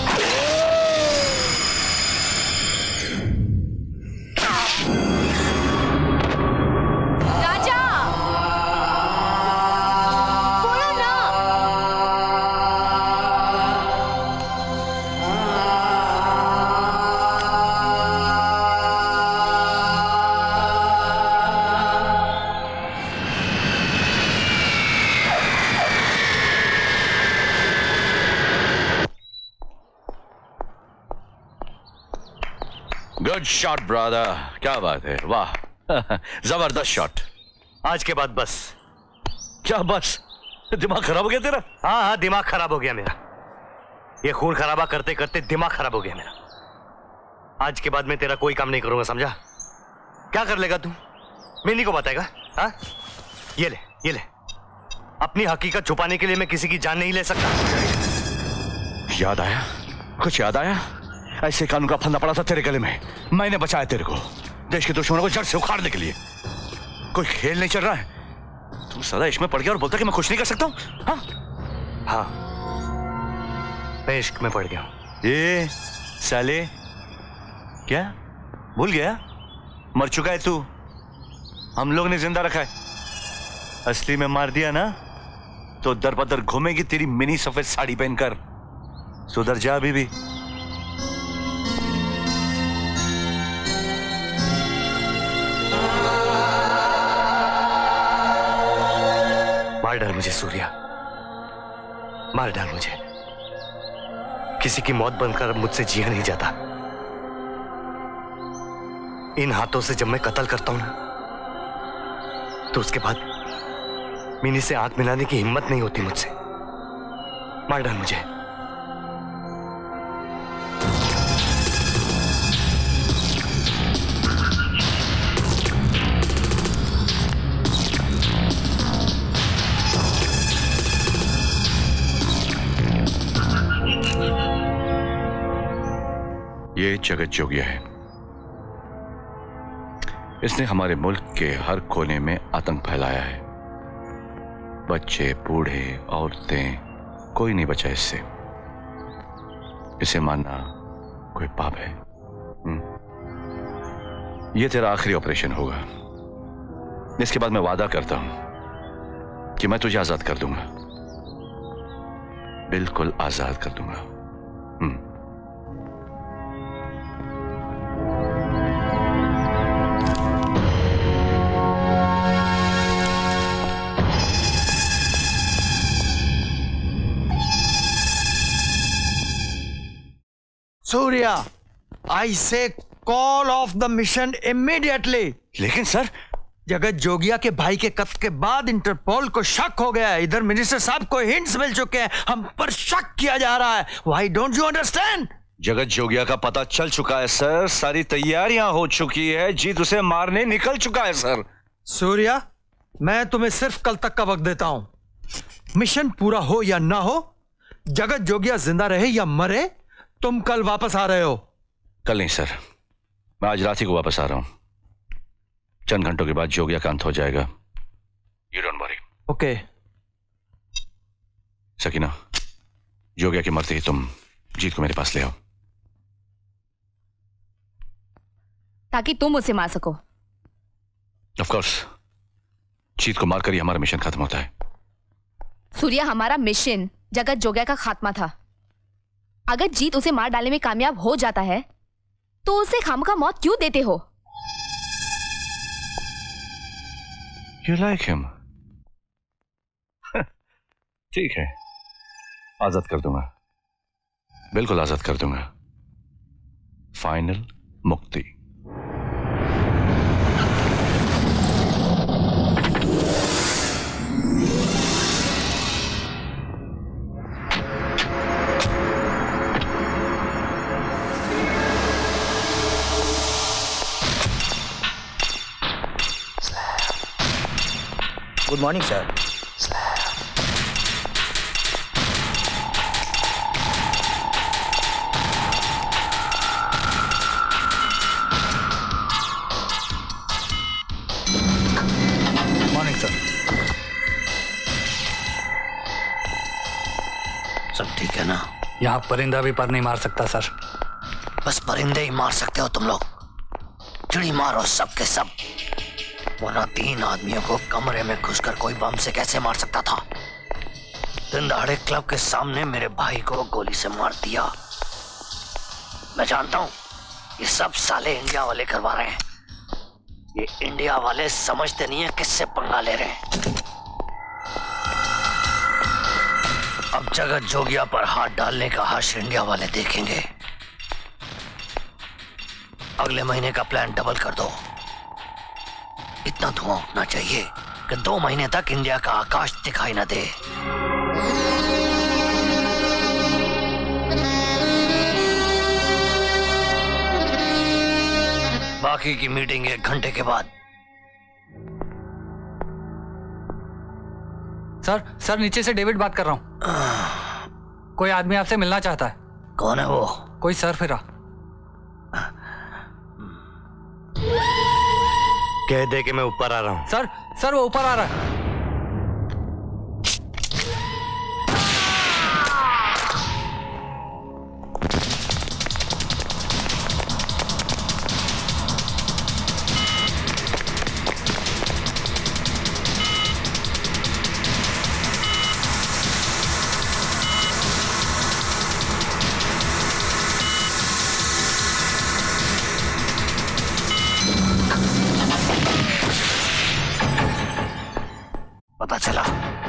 Good shot brother, क्या बात है, वाह। जबरदस्त शॉट। आज के बाद बस। क्या बस? दिमाग खराब हो गया तेरा? हाँ हाँ, दिमाग खराब हो गया मेरा। ये खून खराबा करते करते दिमाग खराब हो गया मेरा। आज के बाद मैं तेरा कोई काम नहीं करूंगा, समझा? क्या कर लेगा तू? मिनी को बताएगा? हाँ, ये ले, ये ले, अपनी हकीकत छुपाने के लिए मैं किसी की जान नहीं ले सकता। याद आया? कुछ याद आया? ऐसे कानून का फंदा पड़ा था तेरे गले में, मैंने बचाया तेरे को देश के दुश्मनों को जड़ से उखाड़ने के लिए। कोई खेल नहीं चल रहा है? तू सदा इश्क में पड़ गया और बोलता कि मैं कुछ नहीं कर सकता हूं? हाँ, मैं इश्क में पड़ गया। ये साले क्या भूल गया? मर चुका है तू, हम लोग ने जिंदा रखा है। असली में मार दिया ना तो दर बदर घूमेगी तेरी मिनी सफेद साड़ी पहनकर। सुधर जा अभी भी। मार डाल मुझे सूर्या, मार डाल मुझे। किसी की मौत बनकर अब मुझसे जिया नहीं जाता। इन हाथों से जब मैं कत्ल करता हूं ना, तो उसके बाद मिनी से आंख मिलाने की हिम्मत नहीं होती मुझसे। मार डाल मुझे। ये जगत जोगिया है। इसने हमारे मुल्क के हर कोने में आतंक फैलाया है। बच्चे, बूढ़े, औरतें, कोई नहीं बचा इससे। इसे मानना कोई पाप है। ये तेरा आखिरी ऑपरेशन होगा। इसके बाद मैं वादा करता हूं कि मैं तुझे आजाद कर दूंगा, बिल्कुल आजाद कर दूंगा। Surya, I say call off the mission immediately. लेकिन सर, जगत जोगिया के भाई के कत्ल के बाद इंटरपोल को शक हो गया है। इधर मिनिस्टर साहब को हिंट्स मिल चुके हैं, हम पर शक किया जा रहा है। Why don't you understand? Jagat Jogiya का पता चल चुका है सर, सारी तैयारियां हो चुकी है, जीत उसे मारने निकल चुका है सर। सूर्या, मैं तुम्हें सिर्फ कल तक का वक्त देता हूं। मिशन पूरा हो या ना हो, जगत जोगिया जिंदा रहे या मरे, तुम कल वापस आ रहे हो। कल नहीं सर, मैं आज रात ही को वापस आ रहा हूं। चंद घंटों के बाद जोगिया का अंत हो जाएगा। You don't worry. Okay. Sakina, Jogiya के मरते ही तुम जीत को मेरे पास ले आओ, ताकि तुम उसे मार सको। ऑफ कोर्स, जीत को मारकर ही हमारा मिशन खत्म होता है। सूर्या, हमारा मिशन जगत जोगिया का खात्मा था। अगर जीत उसे मार डालने में कामयाब हो जाता है तो उसे खामखा मौत क्यों देते हो? You like him? ठीक है, आजाद कर दूंगा, बिल्कुल आजाद कर दूंगा। फाइनल मुक्ति। Good morning sir. Morning sir. सब ठीक है ना? यहाँ परिंदा भी पर नहीं मार सकता सर। बस परिंदे ही मार सकते हो तुम लोग। चिड़ी मारो सब के सब, वरना 3 आदमियों को कमरे में घुसकर कोई बम से कैसे मार सकता था? दिन दहाड़े क्लब के सामने मेरे भाई को गोली से मार दिया। मैं जानता हूं ये सब साले इंडिया वाले करवा रहे हैं। ये इंडिया वाले समझते नहीं है किससे पंगा ले रहे हैं। अब जगत जोगिया पर हाथ डालने का हश्र इंडिया वाले देखेंगे। अगले महीने का प्लान डबल कर दो। इतना धुआं उठना चाहिए कि 2 महीने तक इंडिया का आकाश दिखाई न दे। बाकी की मीटिंग 1 घंटे के बाद। सर नीचे से डेविड बात कर रहा हूँ। कोई आदमी आपसे मिलना चाहता है। कौन है वो? कोई सर फिरा। कह दे कि मैं ऊपर आ रहा हूँ। सर वो ऊपर आ रहा है। पता चला।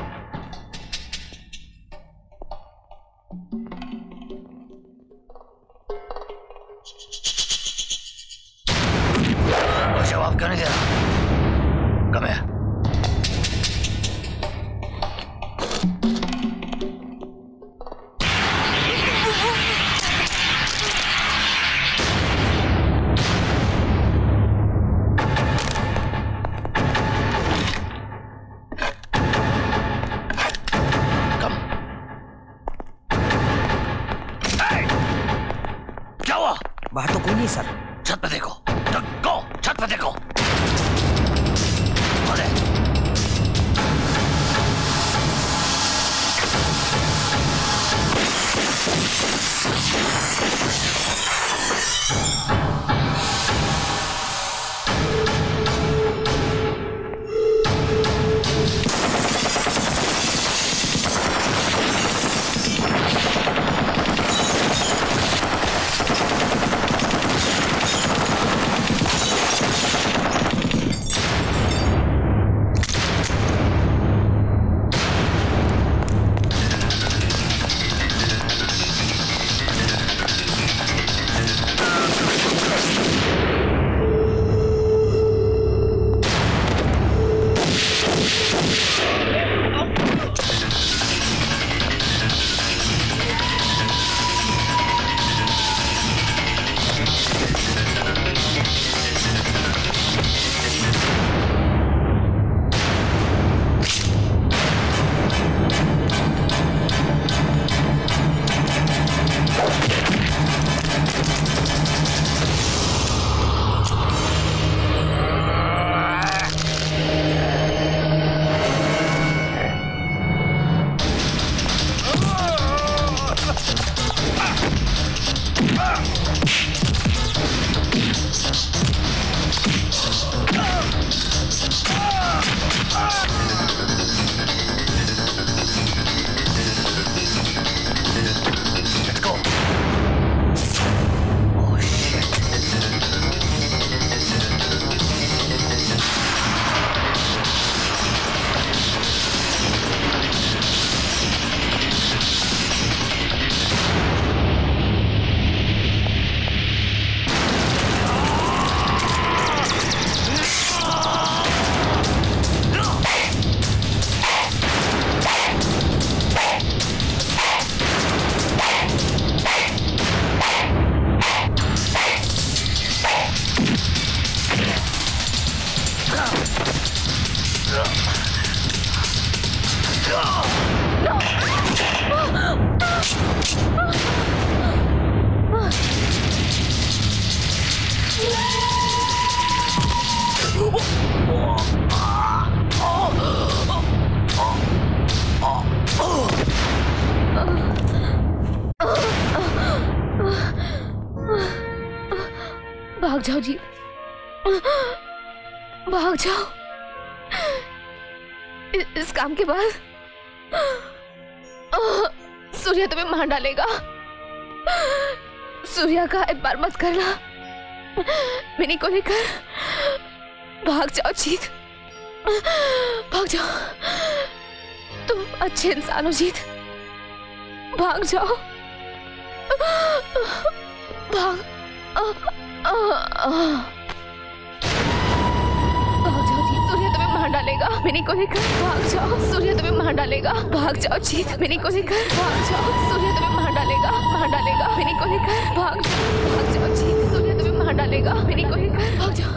वो जवाब क्यों नहीं दे रहा? कम है। बाहर तो कोई नहीं सर। छत पे देखो, गो छत पे देखो। अरे भाग जाओ जी, भाग जाओ। इस काम के बाद सूर्या तुम्हें मार डालेगा। सूर्या का एतबार मत करना। मिनी को लेकर भाग जाओ जीत, भाग जाओ। तुम अच्छे इंसान हो जीत, भाग जाओ, भाग भाग जाओ जीत। सूर्या तुम्हें मार डालेगा। मिनी को लेकर भाग जाओ। सूर्या तुम्हें मार डालेगा। भाग जाओ जीत। मिनी को लेकर भाग जाओ। सूर्या तुम्हें मार डालेगा, मार डालेगा। मिनी को लेकर भाग जाओ जीत। सूर्या तुम्हें मार डालेगा। मिनी को लेकर भाग जाओ।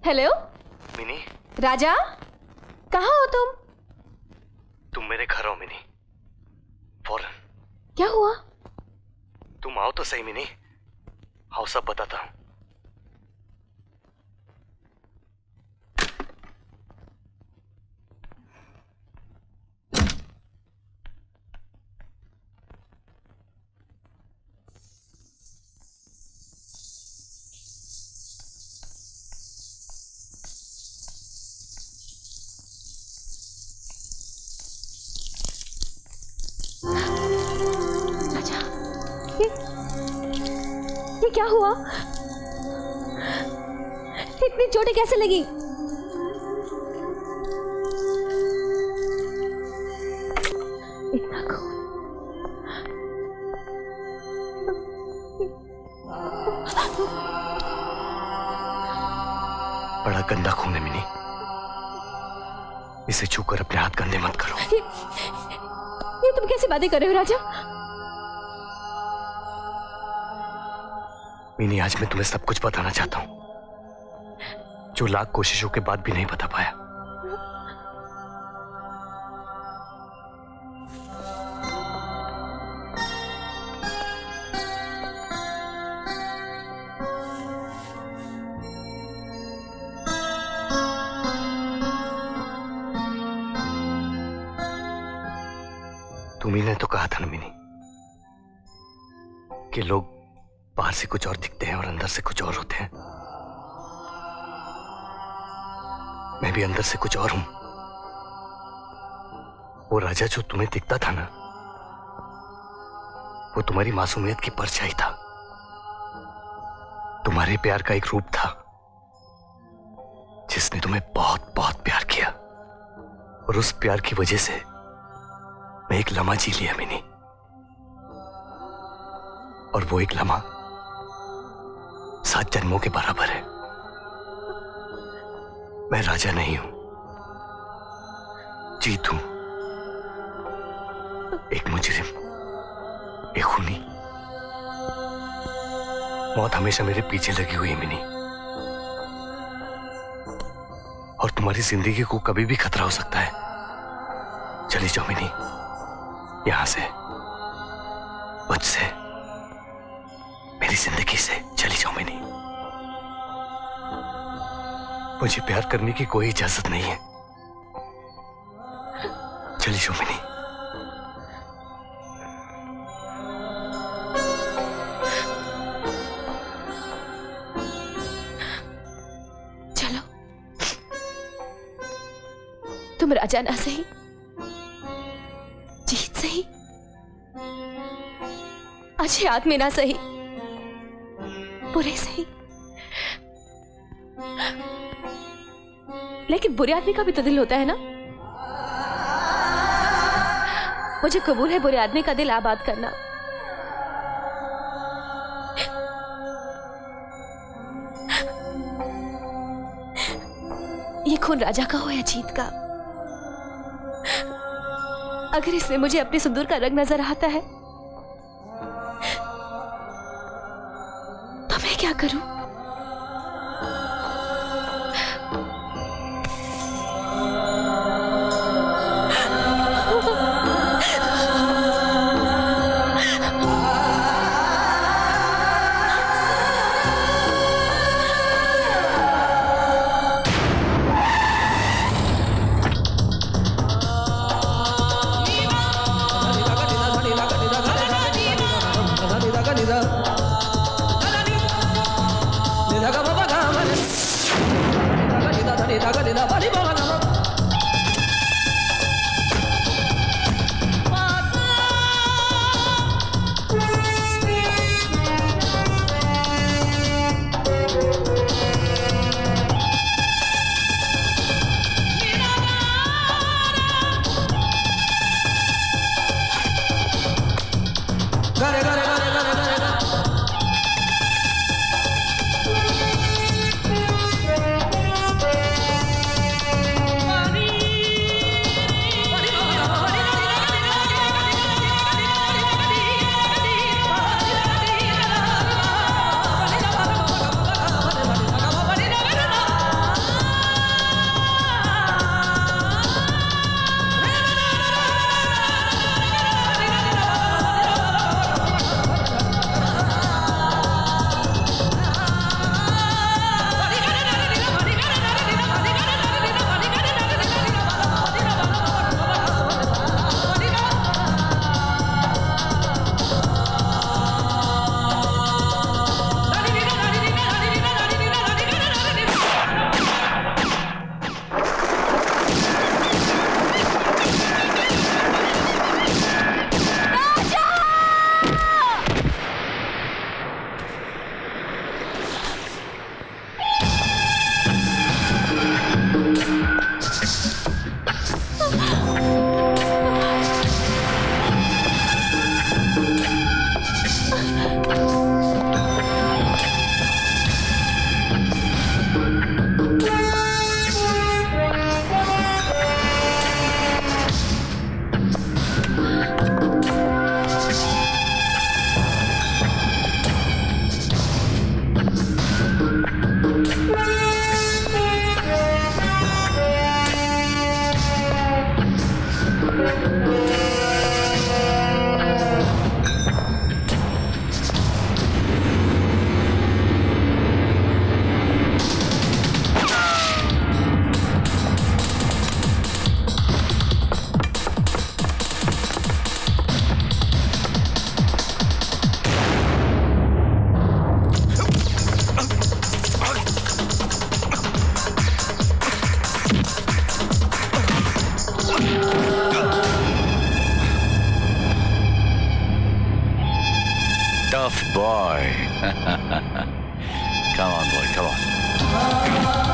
हेलो मिनी, राजा, कहाँ हो तुम? तुम मेरे घर हो मिनी, फौरन। क्या हुआ? तुम आओ तो सही मिनी, आओ सब बताता हूं। ये क्या हुआ? इतनी चोटें कैसे लगी? इतना खून। बड़ा गंदा खून है मिनी, इसे छूकर अपने हाथ गंदे मत करो। ये तुम कैसी बातें कर रहे हो राजा? मिनी, आज मैं तुम्हें सब कुछ बताना चाहता हूं, जो लाख कोशिशों के बाद भी नहीं बता पाया। तुम्ही ने तो कहा था ना मिनी कि लोग बाहर से कुछ और दिखते हैं और अंदर से कुछ और होते हैं। मैं भी अंदर से कुछ और हूं। वो राजा जो तुम्हें दिखता था ना, वो तुम्हारी मासूमियत की परछाई था, तुम्हारे प्यार का एक रूप था जिसने तुम्हें बहुत बहुत प्यार किया, और उस प्यार की वजह से मैं एक लम्हा जी लिया मिनी, और वो एक लम्हा 7 जन्मों के बराबर है। मैं राजा नहीं हूं, जीत हूं, एक मुजरिम, एक खूनी। मौत हमेशा मेरे पीछे लगी हुई है मिनी, और तुम्हारी जिंदगी को कभी भी खतरा हो सकता है। चली जाओ मिनी, यहां से, मुझसे, मेरी जिंदगी से चली जाओ मिनी। मुझे प्यार करने की कोई इजाजत नहीं है, चली जाओ मिनी। चलो, तुम राजा ना सही, जीत सही, अच्छे आदमी ना सही, बुरे सही, लेकिन बुरे आदमी का भी तो दिल होता है ना। मुझे कबूल है बुरे आदमी का दिल आबाद करना। ये खून राजा का हो या जीत का, अगर इसमें मुझे अपने सिंदूर का रंग नजर आता है तो मैं क्या करूं? tough boy. Come on, boy, come on.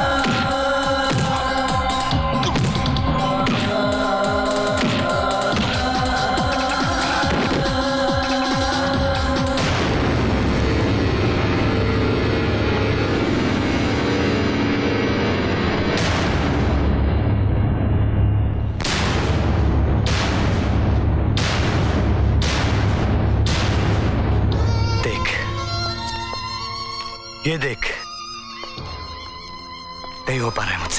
ये देख, नहीं हो पा रहा है मुझसे।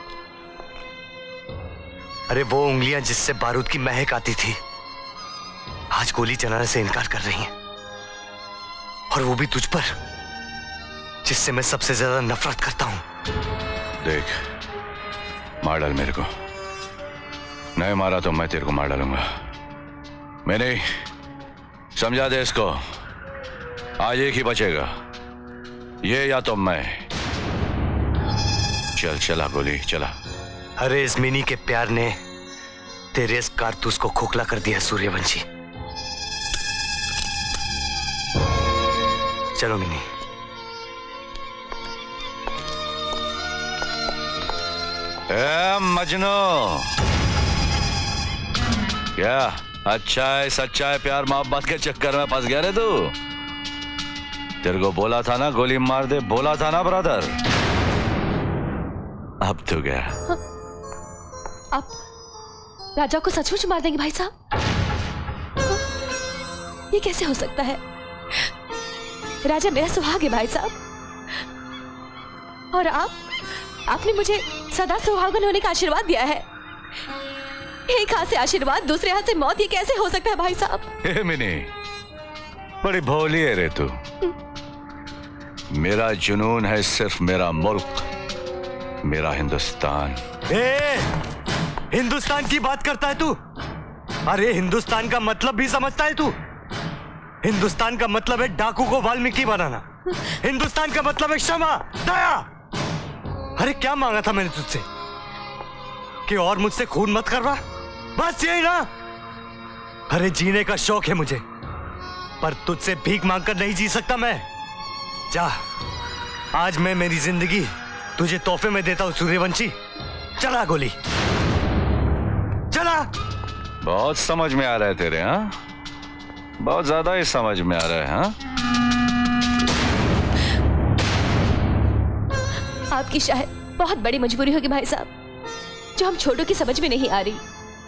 अरे वो उंगलियां जिससे बारूद की महक आती थी, आज गोली चलाने से इनकार कर रही हैं, और वो भी तुझ पर, जिससे मैं सबसे ज्यादा नफरत करता हूं। देख, मार डाल मेरे को, नहीं मारा तो मैं तेरे को मार डालूंगा। मैंने समझा दे इसको, आज एक ही बचेगा, ये या तो मैं। चल चला गोली चला। अरे इस मिनी के प्यार ने तेरे इस कारतूस को खोखला कर दिया सूर्यवंशी। चलो मिनी। ए मजनू, क्या अच्छा है सच्चा है प्यार मोहब्बत के चक्कर में फंस गया रे तू? तेरे को बोला था ना गोली मार दे, बोला था ना ब्रदर। अब तो गया। आप राजा को सचमुच मार देंगे भाई साहब? ये कैसे हो सकता है? राजा मेरा सुहाग है भाई साहब, और आपने मुझे सदा सुहागन होने का आशीर्वाद दिया है। एक हाथ से आशीर्वाद, दूसरे हाथ से मौत, ये कैसे हो सकता है भाई साहब? मिनी, बड़ी भोली है रे तू। मेरा जुनून है सिर्फ मेरा मुल्क, मेरा हिंदुस्तान। हिंदुस्तान की बात करता है तू? अरे हिंदुस्तान का मतलब भी समझता है तू? हिंदुस्तान का मतलब है डाकू को वाल्मीकि बनाना। हिंदुस्तान का मतलब है क्षमा, दया। अरे क्या मांगा था मैंने तुझसे कि और मुझसे खून मत करवा? बस यही ना? अरे जीने का शौक है मुझे, पर तुझसे भीख मांगकर नहीं जी सकता मैं। जा, आज मैं मेरी जिंदगी तुझे तोहफे में देता हूं सूर्यवंशी। चला गोली, चला। बहुत समझ में आ रहा है तेरे, हाँ? बहुत ज्यादा ही समझ में आ रहा है, हाँ? आपकी शायद बहुत बड़ी मजबूरी होगी भाई साहब, जो हम छोटों की समझ में नहीं आ रही,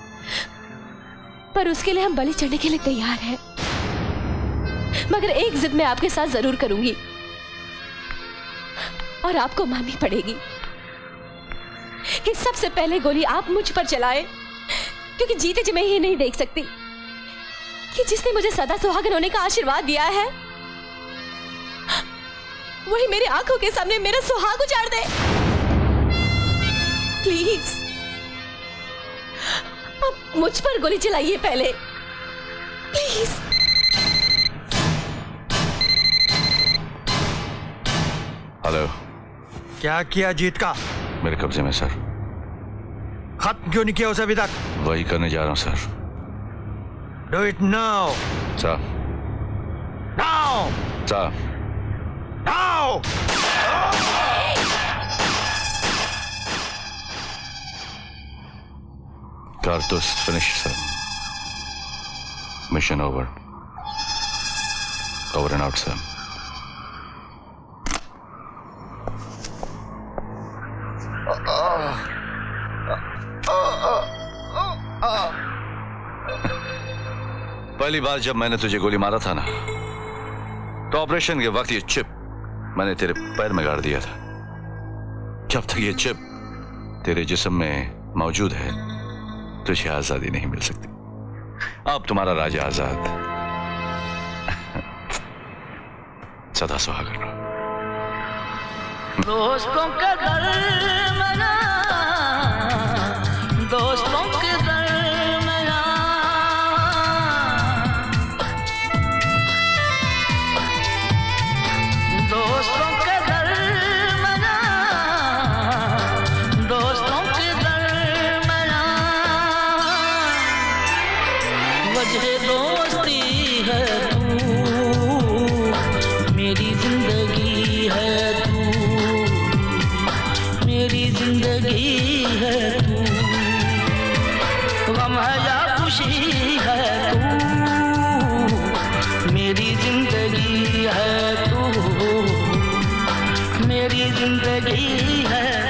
पर उसके लिए हम बलि चढ़ने के लिए तैयार हैं। मगर एक जिद मैं आपके साथ जरूर करूंगी, और आपको माननी पड़ेगी कि सबसे पहले गोली आप मुझ पर चलाएं, क्योंकि जीते जी मैं ये नहीं देख सकती कि जिसने मुझे सदा सुहागन होने का आशीर्वाद दिया है, वही मेरी आंखों के सामने मेरा सुहाग उजाड़ दे। प्लीज अब मुझ पर गोली चलाइए पहले, प्लीज। हेलो। क्या किया जीत का? मेरे कब्जे में सर। खत्म क्यों नहीं किया उसे अभी तक? वही करने जा रहा हूं sir. Do it now sir. Now sir. Now. कारतूस finish sir. Mission over. Over and out sir. पहली बार जब मैंने तुझे गोली मारा था ना, तो ऑपरेशन के वक्त ये चिप मैंने तेरे पैर में गाड़ दिया था। जब तक ये चिप तेरे जिस्म में मौजूद है, तुझे आजादी नहीं मिल सकती। अब तुम्हारा राजा आजाद, सदा सुहागन रहो। दोस्तों का दरमियां, दोस्तों के दरमियां, दोस्तों के दरमियां, दोस्तों के दरमियां, वजह दोस्ती है तू जिंदगी है तू, मेरी जिंदगी है